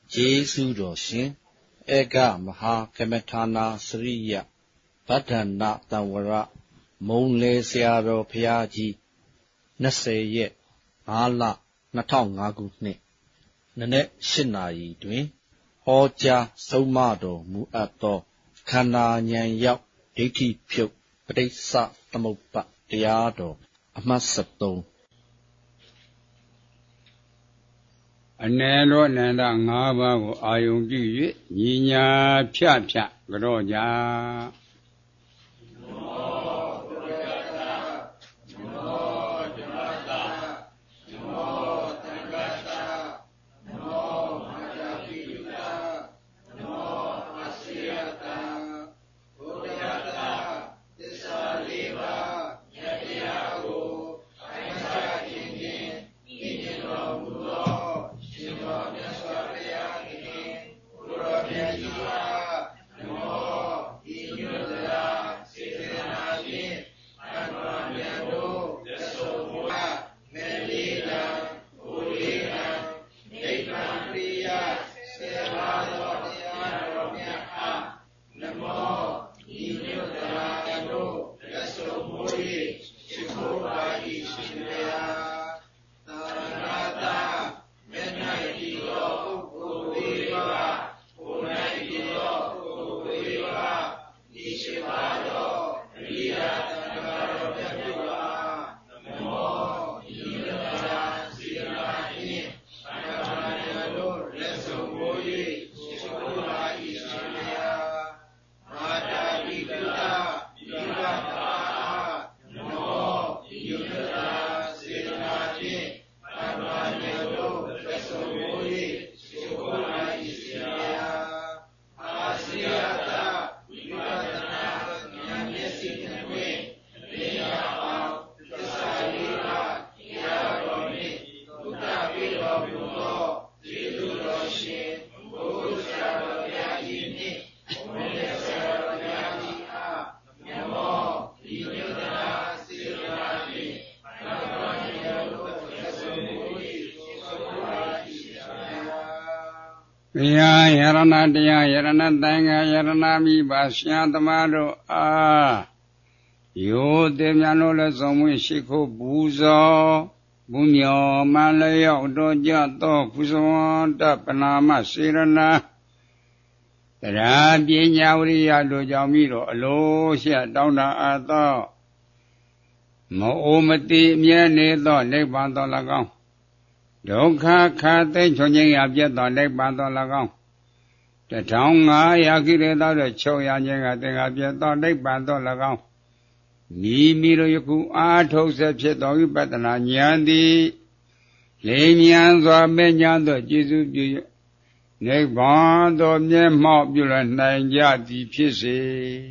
ကျေးဇူးတော်ရှင်ဧကမဟာကမထာနာစရိယဗဒ္ဒနာတံဝရမုံလေဆရာတော်ဘုရားကြီး20ရက်5လ2005ခုနှစ်နနက်8နာရီတွင်ဟောကြားဆုံးမတော်မူအပ်သောခန္ဓာဉာဏ်ရောက်ဒိဋ္ဌိဖြုတ်ပဋိစ္စသမုပ္ပါတရားတော်အမှတ်73 အနန္တောအနန္တ5ပါးကိုအာယုံပြု၍ညီညာဖြတ်ကြောကြတရားယရဏတရားယရဏတန်ခါယရဏမိပါရှင်သမားတို့အားယောတေမြတ်တို့လည်းဆုံးမရှိခိုးပူဇော်ဘုမြော်မှလျောက်တော်ကြသောကုသဝန္တပနာမစေရနာတရားပညာဝိရိယတို့ကြောင့်ပြီးတော့အလိုရှိတောင်းတအပ်သောမအိုမတိအမြဲနေသောနိဗ္ဗာန်တော်၎င်းဒုက္ခခါသိမ့်ချွန်ခြင်းရပြတ်သောနိဗ္ဗာန်တော်၎င်း1500ကိလေသာတို့ချုပ်ရခြင်းကသင်္ခါပြတ်သောနိဗ္ဗာန်တော်၎င်းမိတို့ယခုအာထုတ်ဆက်ဖြစ်သောဝိပဿနာဉာဏ်သည်လေမြန်စွာမဲ့ညာသောကျေစုပြု၍နိဗ္ဗာန်တော်မျက်မှောက်ပြုလနိုင်ကြသည်ဖြစ်စေ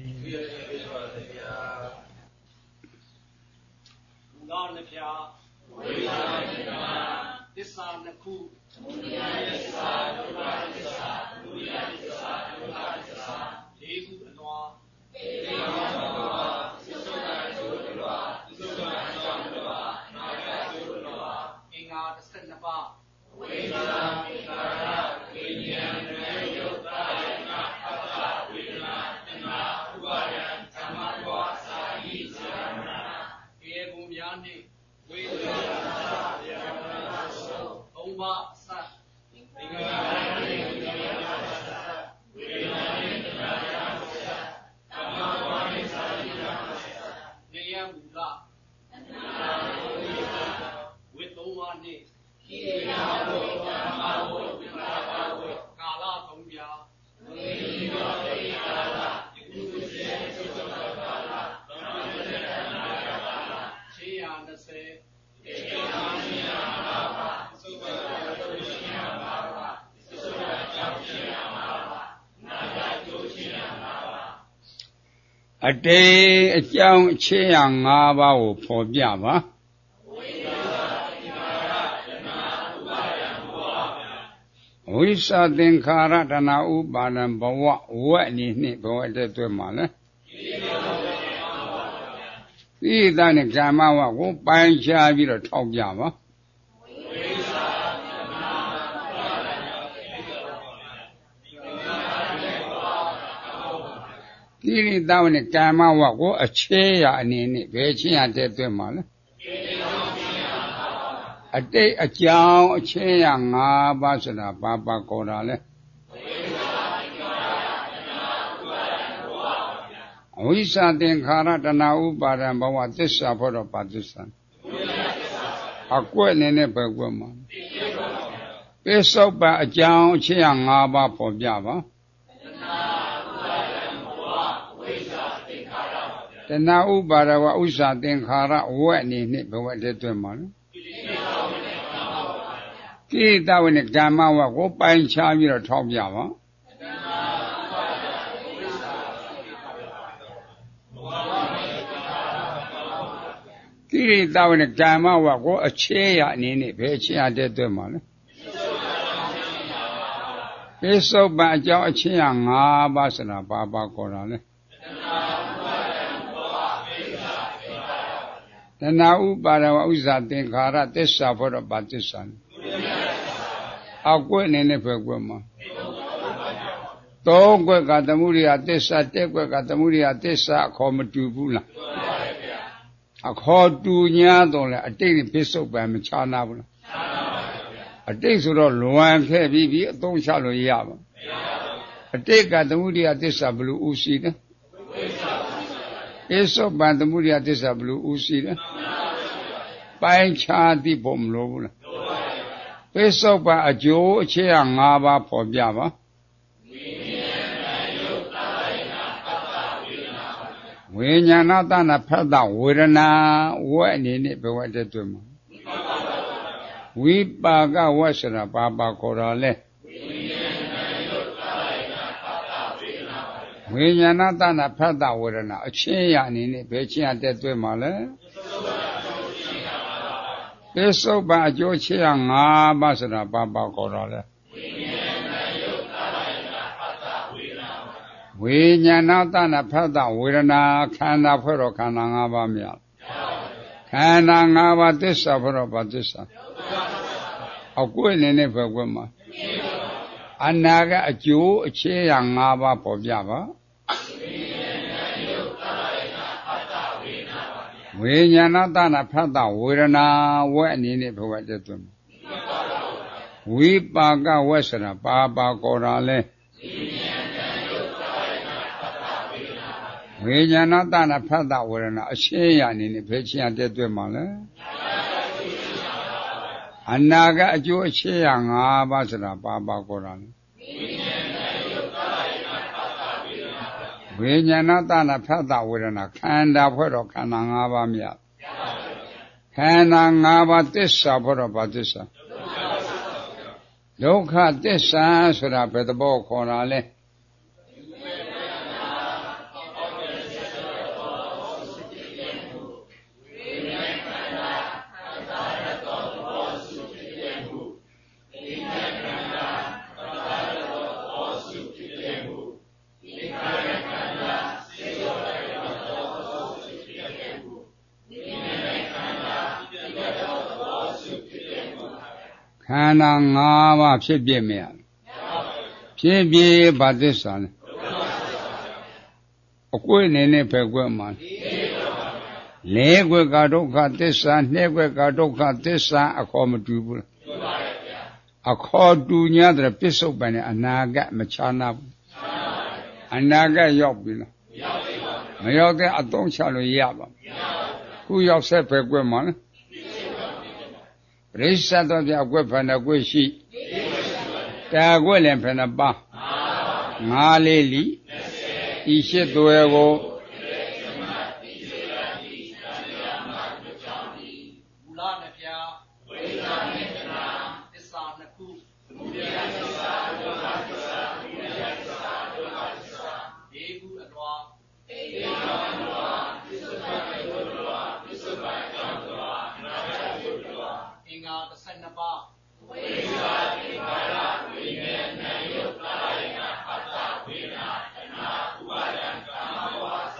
သစ္စာနှစ်ခုမုနိယသစ္စာဒုက္ခသစ္စာမုနိယသစ္စာဒုက္ခသစ္စာလေးခုအလွာအေဝံဘောသုတ္တကျိုးတလွာသုတ္တကြောင့်တလွာနာဂကျိုးတလွာအင်္ဂါ12ပါးဝိဇ္ဇာသင်္ခါရဝိညာဉ်နဲ့ယုတ်တာယနာအတ္တဝေဒနာတဏှာဥပါဒံဓမ္မဝါစာယိဇာနာဧဘုံများနှင့်ဝိဇ္ဇာ3ပါးအစသင်္ခါရဝိညာဉ်ဝေဒနာနှင့်တဏှာဓမ္မဝါနိစာယိနာနေယမူလတဏှာဝိဇ္ဇာဝိ3ပါးနှင့်ကိရိယာဝိဓမ္မဝိဝိပါဒဝိကာလ3ပြာဝိယောတိကာလယခုစေသုတ္တကာလဗမ္မတေတနာကာလ620ဧကမနိယဘာဝသုတ္တတုရှင်ယဘာဝသုတ္တကြောင့်ရှင်ယဘာဝနာဂကျိုးရှင်ယဘာဝအတေအကြောင်းအခြေရ5ပါးကိုဖော်ပြပါဝိသသင်္ခါရတဏှာဥပါဒံဘဝဝက်အနေနဲ့ဘဝတဲ့တွေ့မှာလဲသီတနဲ့ကာမဝကိုပိုင်းခြားပြီးတော့ထောက်ပြပါကိရိတာဝနဲ့ကာမဝကိုအခြေရအနေနဲ့ဘယ်ချင်းရတဲ့တွေ့မှာလဲအတိတ်အကြောင်းအခြေရ၅ပါးဆိုတာဘာပါခေါ်တာလဲအဝိဇ္ဇာသင်္ခါရတဏှာဥပါဒံဘဝသစ္စာဖို့တော့ပါသစ္စာအကွက်နေနဲ့ပဲကွက်မှာပိဿုပ္ပန်အကြောင်းအခြေရ၅ပါးပေါ်ပြပါတဏှာဥပါဒဝဥစ္စာသင်္ခါရဝက်အနေနဲ့ဘဝတည်းတွေ့မှာလေကိရိတာဝနဲ့ကာမဝကိုပိုင်ခြားပြီးတော့ထောက်ပြပါကိရိတာဝနဲ့ကာမဝကိုအခြေရအနေနဲ့ဘယ်အခြေရတဲ့တွေ့မှာလဲပိဿုပ္ပန်အကြောင်းအခြေရ၅ပါးဆိုတာဘာပါခေါ်တာလဲတဏှာဥပါဒဝဥစ္စာသင်္ခါရသစ္စာဖို့တော့ပါသစ္စာအကွက်အနေနဲ့ပဲကွက်မှာသုံးကွက်ကသမုဒိယသစ္စာတက်ကွက်ကသမုဒိယသစ္စာအခေါ်မတူဘူးလားအခေါ်တူညာတော့လေအတိတ်ပိဿုပ္ပန်မခြားနာဘူးလားအတိတ်ဆိုတော့လွန်ခဲ့ပြီးအသုံးချလို့ရပါအတိတ်ကသမုဒိယသစ္စာဘလို့ဥရှိတယ်ပိဿုပ္ပန်သမုဒိယသစ္စာဘလို့ဥရှိတယ်ပိုင်းခြားသိဖို့မလိုဘူးလားပိဿုပ္ပန်အကျိုးအခြေရ၅ပါးပေါ်ပြပါဝိညာဏတနာဖတ်တာဝေဒနာဝက်အနေနဲ့ဘဝတည်းတွေ့မှာဝိပါကဝက်ဆိုတာဘာပါခေါ်တာလဲဝိညာဏတနာဖတ်တာဝေဒနာအချင်းရအနေနဲ့ဘယ်ချင်းရတဲ့တွေ့မှာလဲပိဿုပ္ပန်အကျိုးချင်းရ၅ပါးဆိုတာဘာပါခေါ်တာလဲဝိညာဏတနာဖတ်တာဝေဒနာခန္ဓာဖွဲ့တော့ခန္ဓာ၅ပါးမြောက်ခန္ဓာ၅ပါးသစ္စာဖွဲ့တော့ဘာသစ္စာအကွက်နေနဲ့ပဲကွက်မှာအနာကအကျိုးအခြေရ၅ပါးပေါ်ပြပါဝိညာဏတနာဖတ်တာဝေဒနာဝက်အနေနဲ့ဘဝတည်းတွေ့မှာဝိပါကဝက်ဆိုတာပါပါခေါ်တာလဲဝိညာဏတနာဖတ်တာဝေဒနာအရှင်းရအနေနဲ့ဘယ်ချင်းရတဲ့တွေ့မှာလဲအနာကအကျိုးအခြေရ၅ပါးဆိုတာပါပါခေါ်တာလဲဝိညာဏတနာဖတ်တာဝေဒနာခန္ဓာဖွဲ့တော့ခန္ဓာ၅ပါးမြောက်ခန္ဓာ၅ပါးသစ္စာဖွဲ့တော့ဘာသစ္စာဒုက္ခသစ္စာဆိုတာဘယ်သဘောခေါ်တာလဲခန္ဓာ၅ပါးဖြစ်ပြမရဖြစ်ပြဘာသစ္စာလဲအကွက်နေနဲ့ပဲကွက်မှာ၄ကွက်ကဒုက္ခသစ္စာ၂ကွက်ကဒုက္ခသစ္စာအခေါ်မတူဘူးလားအခေါ်တူညာတဲ့ပိဿုပ္ပန်နဲ့အနာဂတ်မခြားနာဘူးအနာဂတ်ရောက်ပြီလားမရောက်တဲ့အသုံးချလို့ရပါခုရောက်ဆက်ပဲကွက်မှာလားပရိစ္ဆသောပြအကွက်ဖဏကွက်ရှိတာကွက်လည်းဖဏပါငါးလေးလီဤရှိသွဲကိုမူလနှစ်ပြားဝိဇ္ဇာနဲ့တဏှာသစ္စာနှစ်ခုသမုဒယသစ္စာဒုက္ခသစ္စာဝိနယသစ္စာဒုက္ခသစ္စာဒီခုအလွာဧကံအလွာပစ္စုပ္ပန်အလွာပစ္စုပ္ပန်အလွာအနာဂတ်အလွာအင်္ဂါ12ပါးဝိဇ္ဇာသင်္ခါရဝိညာဉ်ဉာဏ်ယုတ်ကာယနာအတ္တဝေဒနာတဏှာဥပါဒံကာမဝါ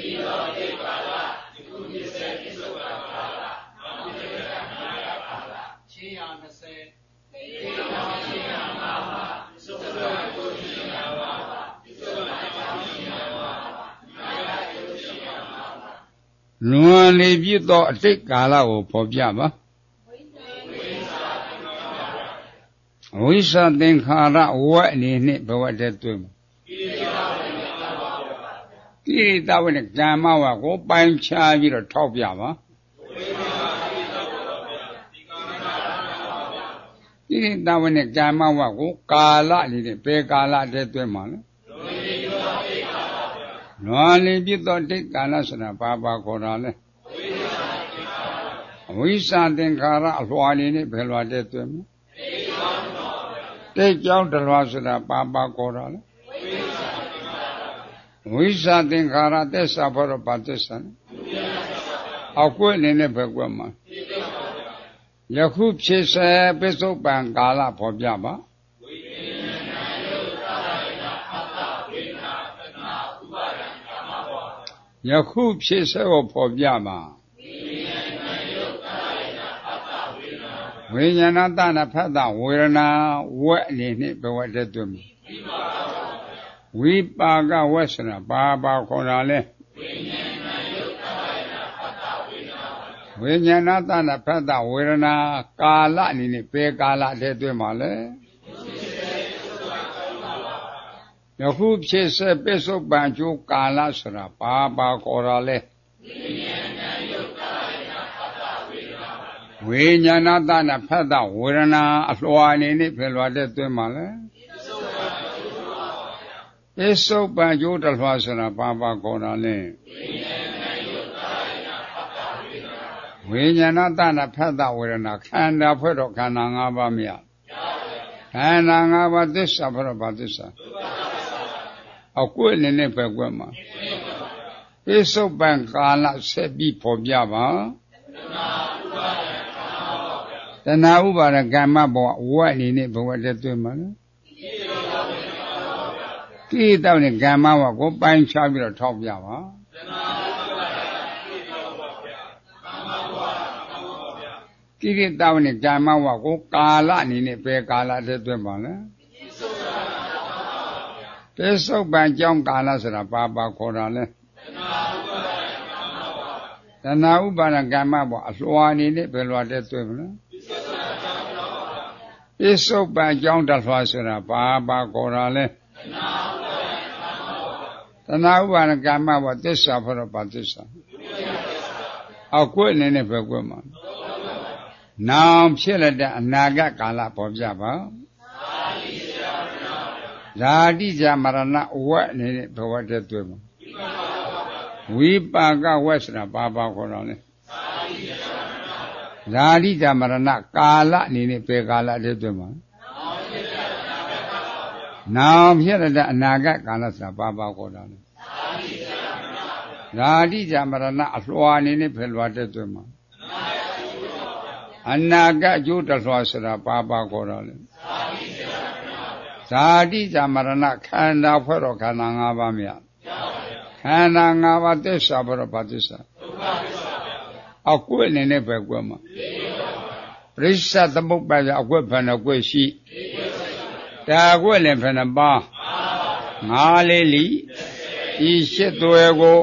လွန်လေပြည့်သောအတိတ်ကာလကိုပေါ်ပြပါဝိသသင်္ခါရဝတ်အနေနဲ့ဘဝတည်းတွေ့မှာကိရိတဝိနဲ့ကမ္မဝကိုပိုင်းခြားပြီးတော့ထောက်ပြပါကိရိတဝိနဲ့ကမ္မဝကိုကာလအနေနဲ့ဘယ်ကာလတည်းတွေ့မှာလဲလွန်လေပြည့်သောအတိတ်ကာလဆိုတာဘာခေါ်တာလဲဝိသသင်္ခါရအလွှာအနေနဲ့ဘယ်လွှာတည်းတွေ့မှာတိတ်ကြောင်းတလွှာဆိုတာဘာခေါ်တာလဲဝိသသင်္ခါရသစ္စာဘောရပါသစ္စာအောက်ကွယ်အနေနဲ့ဘယ်ကွယ်မှာယခုဖြစ်စေပစ္စုပန်ကာလဖော်ပြပါယခုဖြစ်စေကိုဖော်ပြပါဝိညာဏတနာဖတ်တာဝေဒနာဝက်အနေနဲ့ဘဝတည်းတွေ့မှာဝိပါကဝက်ဆိုတာဘာခေါ်တာလဲဝိညာဏတနာဖတ်တာဝေဒနာကာလအနေနဲ့ဘယ်ကာလတည်းတွေ့မှာလဲယခုဖြစ်စေပစ္စုပန်ကျိုးကာလဆိုတာဘာခေါ်တာလဲဝိညာဏတနာဖတ်တာဝေဒနာအလွှာအနေနဲ့ဘယ်လွှာတည်းတွေ့မှာလဲပစ္စုပန်ကျိုးတလွှာဆိုတာဘာခေါ်တာလဲဝိညာဏတနာဖတ်တာဝေဒနာခန္ဓာဖွဲ့တော့ခန္ဓာ၅ပါးမရခန္ဓာ၅ပါးသစ္စာဖွဲ့တော့ဘာသစ္စာအကွယ်နဲ့ပဲကွယ်မှာပစ္စုပန်ကာလဆက်ပြီးဖော်ပြပါတဏှာဥပါဒကမ္မဘောဝတ်အနေနဲ့ဘဝတည်းတွေ့မှာလဲကိရိတောနဲ့ကမ္မဝကိုပိုင်းခြားပြီးတော့ထောက်ပြပါကိရိတောနဲ့ကမ္မဝကိုကာလအနေနဲ့ဘယ်ကာလတည်းတွေ့မှာလဲပစ္စုပန်ကြောင့်ကာလဆိုတာဘာခေါ်တာလဲတဏှာဥပါဒကမ္မဘောအလွှာအနေနဲ့ဘယ်လွှာတည်းတွေ့မလဲပစ္စုပန်ကြောင့်တလွှာဆိုတာဘာခေါ်တာလဲတဏှာဥပါဒကမ္မဘောသစ္စာဘောတော့ဘာသစ္စာအောက်ကွယ်အနေနဲ့ဘယ်ကွယ်မှာနောင်ဖြစ်လက်တဲ့အနာဂတ်ကာလပေါ်ပြပါဇာတိဇာမရဏဝတ်အနေနဲ့ဘဝတည်းတွေ့မှာဝိပါကဝတ်ဆိုတာဘာခေါ်တာလဲဇာတိဇာမရဏကာလအနေနဲ့ဘယ်ကာလတည်းတွေ့မှာနောင်ဖြစ်တဲ့အနာဂတ်ကာလဆိုတာဘာခေါ်တာလဲဇာတိဇာမရဏအလွှာအနေနဲ့ဘယ်လွှာတည်းတွေ့မှာအနာဂတ်အကျိုးတလွှာဆိုတာဘာခေါ်တာလဲဇာတိဇာမရဏခန္ဓာဖွဲ့တော့ခန္ဓာ၅ပါးမရခန္ဓာ၅ပါးသစ္စာဖွဲ့တော့ဘာသစ္စာအကွယ်အနေနဲ့ပဲကွယ်မှာပရိစ္ဆသမုပ္ပါဒအကွယ်ဘယ်နှကွယ်ရှိတာကွယ်လည်းဘယ်နှပါငါးလေးလီဤရှစ်သွဲကို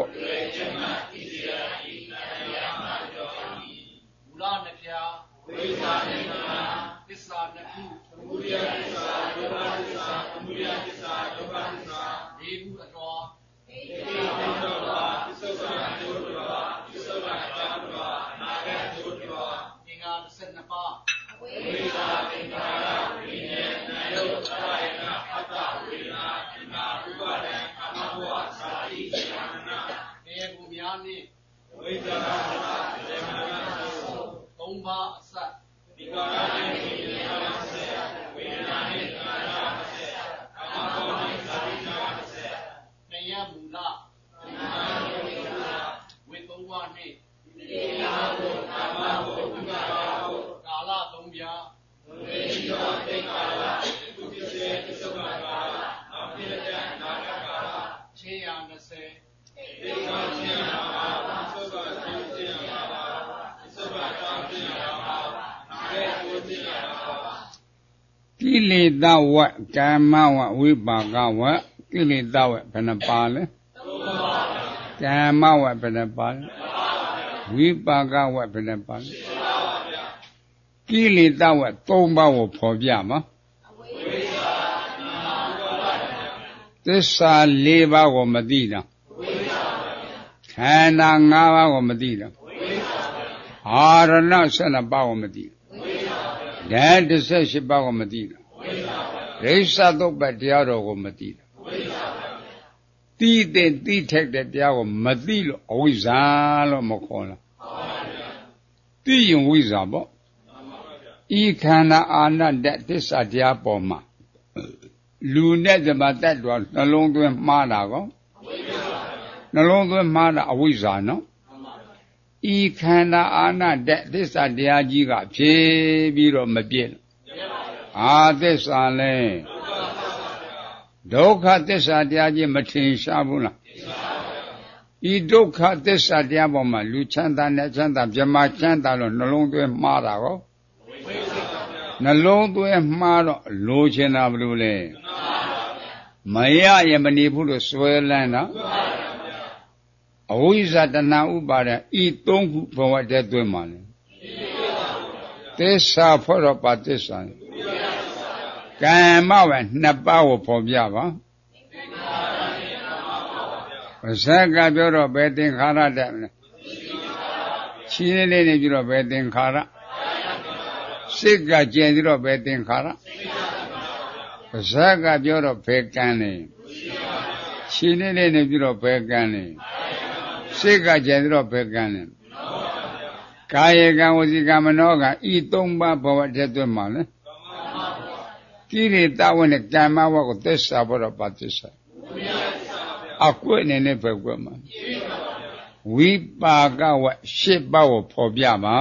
ကိလေသာဝတ်ကာမဝတ်ဝိပါကဝတ်ကိလေသာဝတ်ဘယ်နှပါလဲကာမဝတ်ဘယ်နှပါလဲဝိပါကဝတ်ဘယ်နှပါလဲကိလေသာဝတ်၃ပါးကိုဖော်ပြမှာသစ္စာ၄ပါးကိုမသိတာခန္ဓာ၅ပါးကိုမသိတာအာရဏ12ပါးကိုမသိဓာတ်18ပါးကိုမသိတာရိစ္ဆသုပ္ပတရားတော်ကိုမသိတာတိတဲ့တိထက်တဲ့တရားကိုမသိလို့အဝိဇ္ဇာလို့မခေါ်လားသိရင်ဝိဇ္ဇာပေါ့ဤခန္ဓာအာနတ္တသစ္စာတရားပေါ်မှာလူနဲ့ဇမတတ်တော်နှလုံးသွင်းမှားတာကောနှလုံးသွင်းမှားတာအဝိဇ္ဇာနော်ဤခန္ဓာအာနတ္တသစ္စာတရားကြီးကဖြေပြီးတော့မပြည့်အာသစ္စာလဲဒုက္ခသစ္စာတရားကြီးမထင်ရှားဘူးလားဤဒုက္ခသစ္စာတရားပေါ်မှာလူချမ်းသာနဲ့ချမ်းသာမြမချမ်းသာလို့နှလုံးသွင်းမှားတာကောနှလုံးသွင်းမှားတော့လိုချင်တာဘယ်လိုလဲမရရမနေဘူးလို့စွဲလန်းတာအဝိဇ္ဇာတဏှာဥပါဒဤ၃ခုဘဝတည်းသွင်းပါလေသစ္စာဖောတော့ပါသစ္စာကံမဝ2ပါးကိုဖော်ပြပါပါဇက်ကပြောတော့ဘယ်သင်္ခါရတက်မလဲခြေလေးနေပြီးတော့ဘယ်သင်္ခါရစိတ်ကကျင်ပြီးတော့ဘယ်သင်္ခါရပါဇက်ကပြောတော့ဘယ်ကံလဲခြေလေးနေပြီးတော့ဘယ်ကံလဲစိတ်ကကျင်ပြီးတော့ဘယ်ကံလဲကာယကံဝစီကံမနောကံဤ၃ပါးဘဝတည်းသွင်းပါလေကိလေသာဝနဲ့ကမ္မဝကိုသစ္စာဘောတော့ပါသစ္စာအကွက်နေနဲ့ပဲကွက်မှာဝိပါကဝ၈ပါးကိုဖော်ပြပါ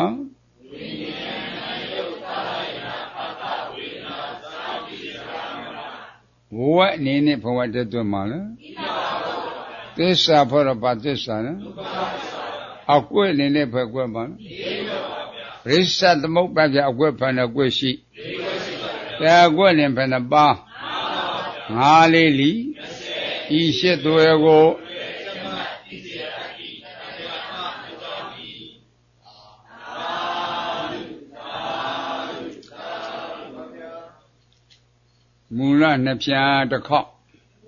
ဝက်နေနဲ့ဘဝတည်းသွင်းပါလေသစ္စာဘောတော့ပါသစ္စာနော်အကွက်နေနဲ့ပဲကွက်ပါရိစ္ဆသမုပ္ပါဒ်အကွက်ဖန်တဲ့ကွက်ရှိတရားကွက်လင်ဘယ်နှပါငါးလေးလီဤရှိသွဲကိုမူလနှစ်ဖြာတစ်ခေါက်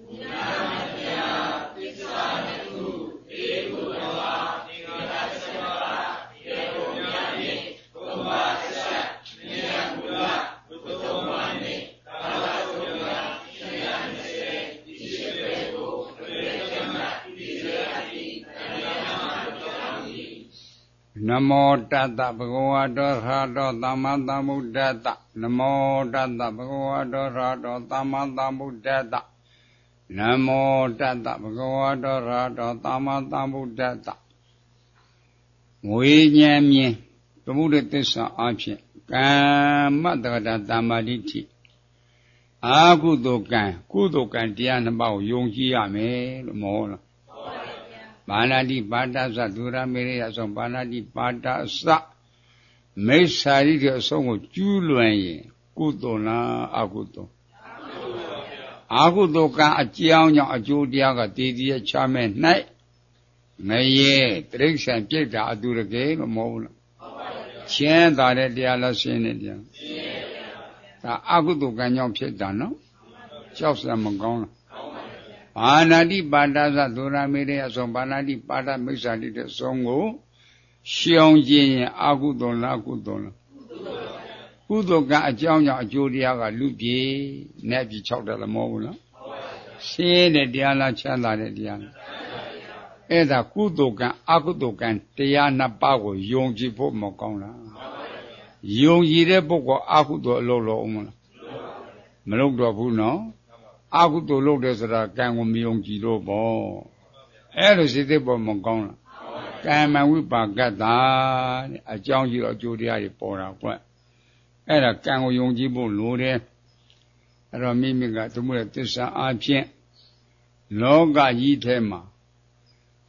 နမောတတ္တဘဂဝတောရဟတောသမ္မာသမ္ဗုဒ္ဓတ္တနမောတတ္တဘဂဝတောရဟတောသမ္မာသမ္ဗုဒ္ဓတ္တနမောတတ္တဘဂဝတောရဟတောသမ္မာသမ္ဗုဒ္ဓတ္တဝိညာဉ်မြင်သမုဒ္ဒသစ္စာအဖြစ်ကမ္မတက္ကတာသမ္မာဒိဋ္ဌိအာကုသိုလ်ကံကုသိုလ်ကံတရားနှစ်ပါးကိုယုံကြည်ရမယ်လို့မဟုတ်လားပါဏာတိပါဒသဒုရမေရိယအဆုံးပါဏာတိပါဒသမိစ္ဆာရိတဲ့အဆုံးကိုကျူးလွန်ရင်ကုသိုလ်လားအကုသိုလ်အကုသိုလ်ကံအကြောင်းကြောင့်အကျိုးတရားကတည်တည်ချမဲ့၌ငရေတိရစ္ဆာန်ပြိတ္တာအတူတကယ်လို့မဟုတ်လားရှင်းသာတဲ့တရားလားရှင်းတဲ့တရားဒါအကုသိုလ်ကံကြောင့်ဖြစ်တာနော်ကြောက်စရာမကောင်းလားပါဏာတိပါဒသဒုရမေရိယအဆုံးပါဏာတိပါဒမိစ္ဆာတိတဲ့အဆုံးကိုရှောင်ကျင်ရင်အကုသိုလ်လားကုသိုလ်လားကုသိုလ်ကအကြောင်းကြောင့်အကျိုးတရားကလူပြေနဲ့ပြီး၆တယ်လည်းမဟုတ်ဘူးလားရှင်းတဲ့တရားလားချမ်းသာတဲ့တရားလားအဲ့ဒါကုသိုလ်ကအကုသိုလ်ကတရားနှစ်ပါးကိုယုံကြည်ဖို့မကောင်းလားယုံကြည်တဲ့ပုဂ္ဂိုလ်အကုသိုလ်အလုပ်လုပ်အောင်မလားမလုပ်တော့ဘူးနော်အကုသိုလ်လုပ်တယ်ဆိုတာကံကိုမယုံကြည်လို့ပေါ့အဲ့လိုစိတ်သက်ပေါ်မကောင်းလားကံမဝိပါကတ္တာတဲ့အကြောင်းကြီးတော့အကျိုးတရားတွေပေါ်တာကွအဲ့ဒါကံကိုယုံကြည်ဖို့လိုတယ်အဲ့တော့မိမိကသမုဒ္ဒသစ္စာအဖြစ်လောကကြီးထဲမှာ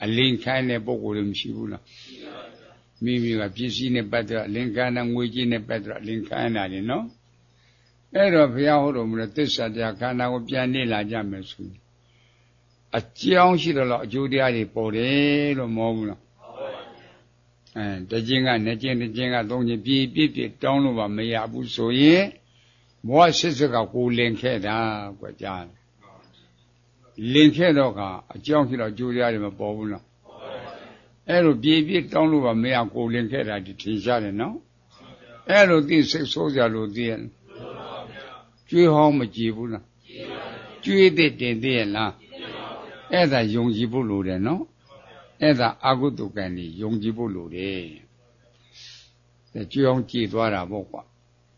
အလင်းခိုင်းတဲ့ပုဂ္ဂိုလ်တွေမရှိဘူးလားမိမိကပစ္စည်းနဲ့ပတ်သက်အလင်းခိုင်းတဲ့ငွေကြေးနဲ့ပတ်သက်အလင်းခိုင်းတာလေနော်အဲ့တော့ဘုရားဟောတော်မူတဲ့သစ္စာတရားခန္ဓာကိုပြန်နေလာကြမယ်ဆိုရင်အကြောင်းရှိတော့အကျိုးတရားတွေပေါ်တယ်လို့မဟုတ်ဘူးလားတခြင်းကနှစ်ခြင်းတစ်ခြင်းကသုံးခြင်းပြည့်ပြည့်တောင်းလို့ပါမရဘူးဆိုရင်ဘဝစစ်စစ်ကကိုလင်ခဲ့တာကွကြားလင်ခဲ့တော့ကအကြောင်းရှိတော့ကြိုးရားတွေမပေါ်ဘူးလားအဲ့လိုပြည့်ပြည့်တောင်းလို့ပါမရကိုလင်ခဲ့တာဒီထင်ရှားတယ်နော်အဲ့လိုသိစိတ်ဆိုးကြလို့သိရကျွေးဟောင်းမကြည့်ဘူးလားကျွေးတဲ့တင်သိရလားအဲ့ဒါယုံကြည်ဖို့လိုတယ်နော်အဲ့ဒါအာဟုတုကံကြီးယုံကြည်ဖို့လိုတယ်ကျွေးအောင်ကြည်သွားတာပေါ့ကွာ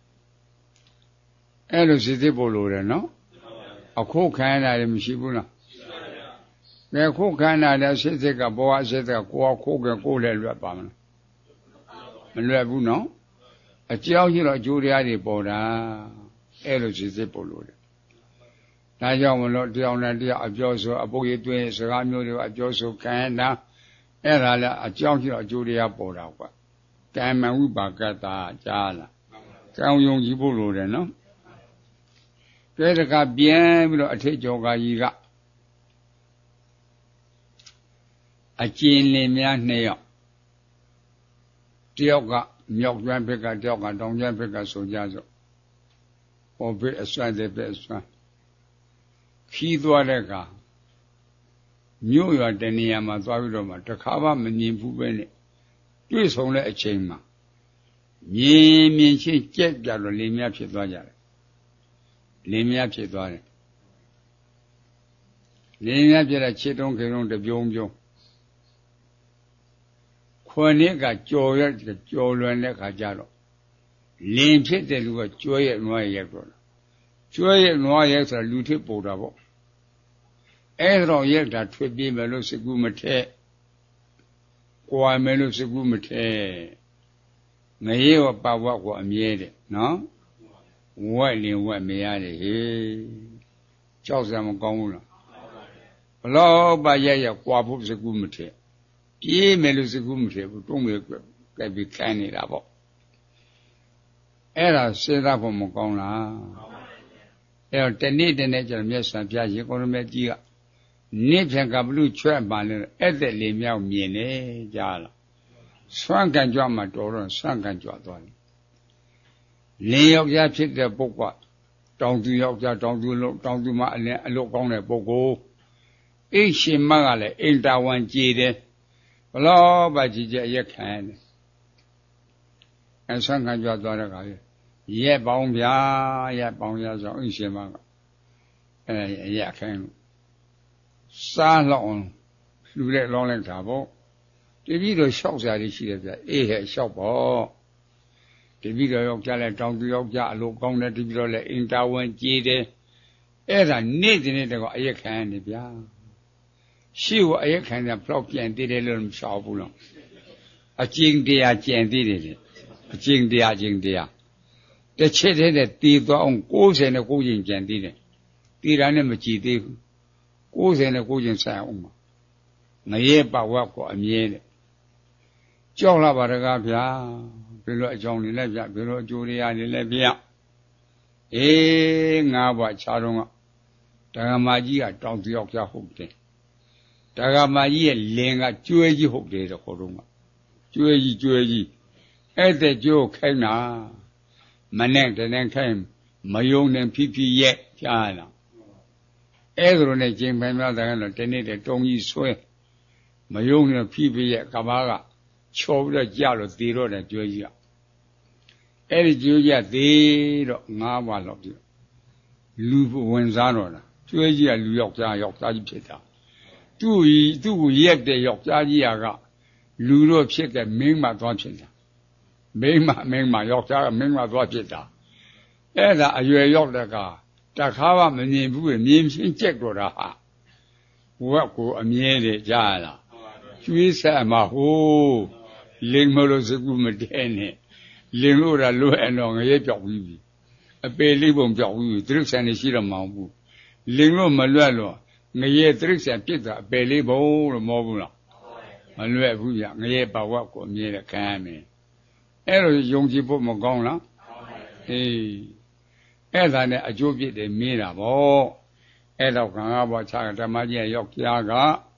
အဲ့လိုစိတ်သိဖို့လိုတယ်နော်အခုခံရတာလည်းမရှိဘူးလားဘယ်ခုခံရတဲ့စိတ်စိတ်ကဘောအစိတ်ကကိုယ်ခိုးကကိုယ်လည်းလွတ်ပါမလားမလွတ်ဘူးနော်အကြောင်းရှိတော့အကျိုးတရားတွေပေါ်တာအဲ့လိုစိတ်သိဖို့လိုတယ်ဒါကြောင့်မလို့တရားနဲ့တရားအပြောဆိုအပုပ်ရည်သွင်းစကားမျိုးတွေအပြောဆိုခံရတာအဲ့ဒါလည်းအကြောင်းရှိတော့အကျိုးတရားပေါ်တာကွာကံမဝိပါကတ္တာကြားလားကောင်းယုံကြည်ဖို့လိုတယ်နော်ကဲတကပြန်ပြီးတော့အထိတ်ကျော်ကကြီးကအကျဉ်းလင်များ2ယောက်တယောက်ကမြောက်ကျွမ်းဘက်ကတယောက်ကတောင်ကျွမ်းဘက်ကဆိုကြစို့ဟောဘက်အစွမ်းတဲ့ဘက်အစွမ်းခီးသွားတဲ့ကမြို့ရွာတနေရာမှာသွားပြီးတော့မှတခါမှမမြင်ဘူးပဲနဲ့တွေ့ဆုံတဲ့အချိန်မှာမြင်ချင်းကြက်ကြတော့လင်များဖြစ်သွားကြတယ်လင်များဖြစ်သွားတယ်လင်များဖြစ်တဲ့ခြေတုံးခေတုံးတပြုံးပြုံးခွန်နှစ်ကကြော်လွန်တဲ့ခါကျတော့လင်ဖြစ်တဲ့လူကကျွဲရဲ့နွားရဲ့တော့ကျွဲရဲ့နွားရဲ့ဆိုတာလူထစ်ပို့တာပေါ့အဲ့တော့ရက်တာထွေပြေးမယ်လို့စကူမထဲကွာမယ်လို့စကူမထဲငရေဝပဝကိုအမြဲတဲ့နော်ဝက်လင်ဝက်မရတယ်ဟေးကြောက်စရာမကောင်းဘူးလားဘလို့ပါရရကွာဖို့စကူမထဲပြေးမယ်လို့စကူမထဲဘူးတုံးရကြက်ပြီးခိုင်းနေတာပေါ့အဲ့ဒါစဉ်းစားဖို့မကောင်းလားအဲ့တော့တနေ့ကျတော့မြတ်စွာဘုရားရေကုန်ရမကြီးကနိဗ္ဗာန်ကဘလူချွတ်ပါလေအဲ့တဲ့လေမြောက်မြင်နေကြလားဆွမ်းကန်ကြွမှာတော်တော့ဆွမ်းကန်ကြွသွားတယ်လင်းယောက်ျားဖြစ်တဲ့ပုဂ္ဂိုလ်တောင်သူယောက်ျားတောင်သူလုံးတောင်သူမအလင်းအလုတ်ကောင်းတဲ့ပုဂ္ဂိုလ်အိရှင်မကလည်းအင်တာဝန်ကြည်တယ်ဘလို့ပါကြည်ကြရက်ခံတယ်အဆွမ်းကန်ကြွသွားတဲ့ခါရက်ပေါင်းဗျာရက်ပေါင်းရဆိုအိရှင်မကရက်ခံစားလောက်အောင်လူတဲ့လောင်းလိုက်တာပေါ့တပည့်တော်လျှောက်စရာတွေရှိတယ်ဗျအေးဟဲ့လျှောက်ပေါ့တပည့်တော်ယောက်ျားလည်းတောင်သူယောက်ျားအလိုကောင်းတယ်တပည့်တော်လည်းအင်တာဝန်ကြည်တယ်အဲ့ဒါနေ့စဉ်နဲ့တကောအရက်ခံနေဗျာရှိကိုအရက်ခံတာဘလောက်ပြန်သေးတယ်လို့မရှောက်ဘူးလို့အကျင့်တရားကျင့်သေးတယ်အကျင့်တရားတစ်ချက်တည်းနဲ့တည်သွားအောင်69ကျင့်ကျင့်သေးတယ်တည်တာနဲ့မကြည်သေးဘူး69ကျင့်ဆိုင်အောင်ငရဲပဝတ်ကိုအမြဲတဲ့ကြောက်လာပါတကားဗျာဘယ်လိုအကြောင်းတွေလဲဗျဘယ်လိုအကျိုးတွေရနေလဲဗျအေးငါးဘွားခြားတော့ကဒဂမကြီးကတောင်တယောက်ကြားဟုတ်တယ်ဒဂမကြီးရဲ့လင်ကကျွဲကြီးဟုတ်တယ်တဲ့ခေါ်တော့ကကျွဲကြီးအဲ့တဲ့ကျွဲကိုခိုင်းတာမနဲ့တနဲ့ခိုင်းမယုံနဲ့ဖိရဲ့ကြားလာအဲ့ဒါလိုနဲ့ကျင်ပိုင်များတဲ့ကတော့တနေ့တည်းတုံးကြီးဆွဲမယုံနဲ့ဖိရဲ့ကဘာကချော်ပြီးတော့ကြလို့သေတော့တယ်ကျွဲကြီးကအဲ့ဒီကျွဲကြီးသေတော့9ပါးလောက်ပြီလူဝင်စားတော့တာကျွဲကြီးကလူယောက်ျားကြီးဖြစ်တာသူ့ကိုရက်တဲ့ယောက်ျားကြီးကလူတော့ဖြစ်တဲ့မင်းမသွားဖြစ်တာမင်းမယောက်ျားကမင်းမသွားဖြစ်တာအဲ့ဒါအရွယ်ရောက်တဲ့ကတခါမှမမြင်ဘူးမြင်ချင်းကြက်တော့တာဟာဝက်ကိုအမြဲတည်းကြားလာကျွေးဆက်မှာဟိုးလင်းမလို့စကူမတဲနဲ့လင်းလို့တာလွဲ့တော့ငရဲပြောက်ပြီးပြီအပေလေးပုံပြောက်ပြီးသရုပ်ဆန်နေရှိတော့မအောင်ဘူးလင်းလို့မလွဲ့လို့ငရဲသရုပ်ဆန်ပြစ်တာအပေလေးပုံလို့မဟုတ်ဘူးလားမလွယ်ဘူးဗျငရဲဘဝကိုအမြဲတမ်းခံရမယ်အဲ့လိုယုံကြည်ဖို့မကောင်းလားအေးအဲ့ဒါနဲ့အကျိုးပြစ်တွေမင်းတာဗောအဲ့တော့ခံရပါချာဓမ္မကြီးရောက်ကြားက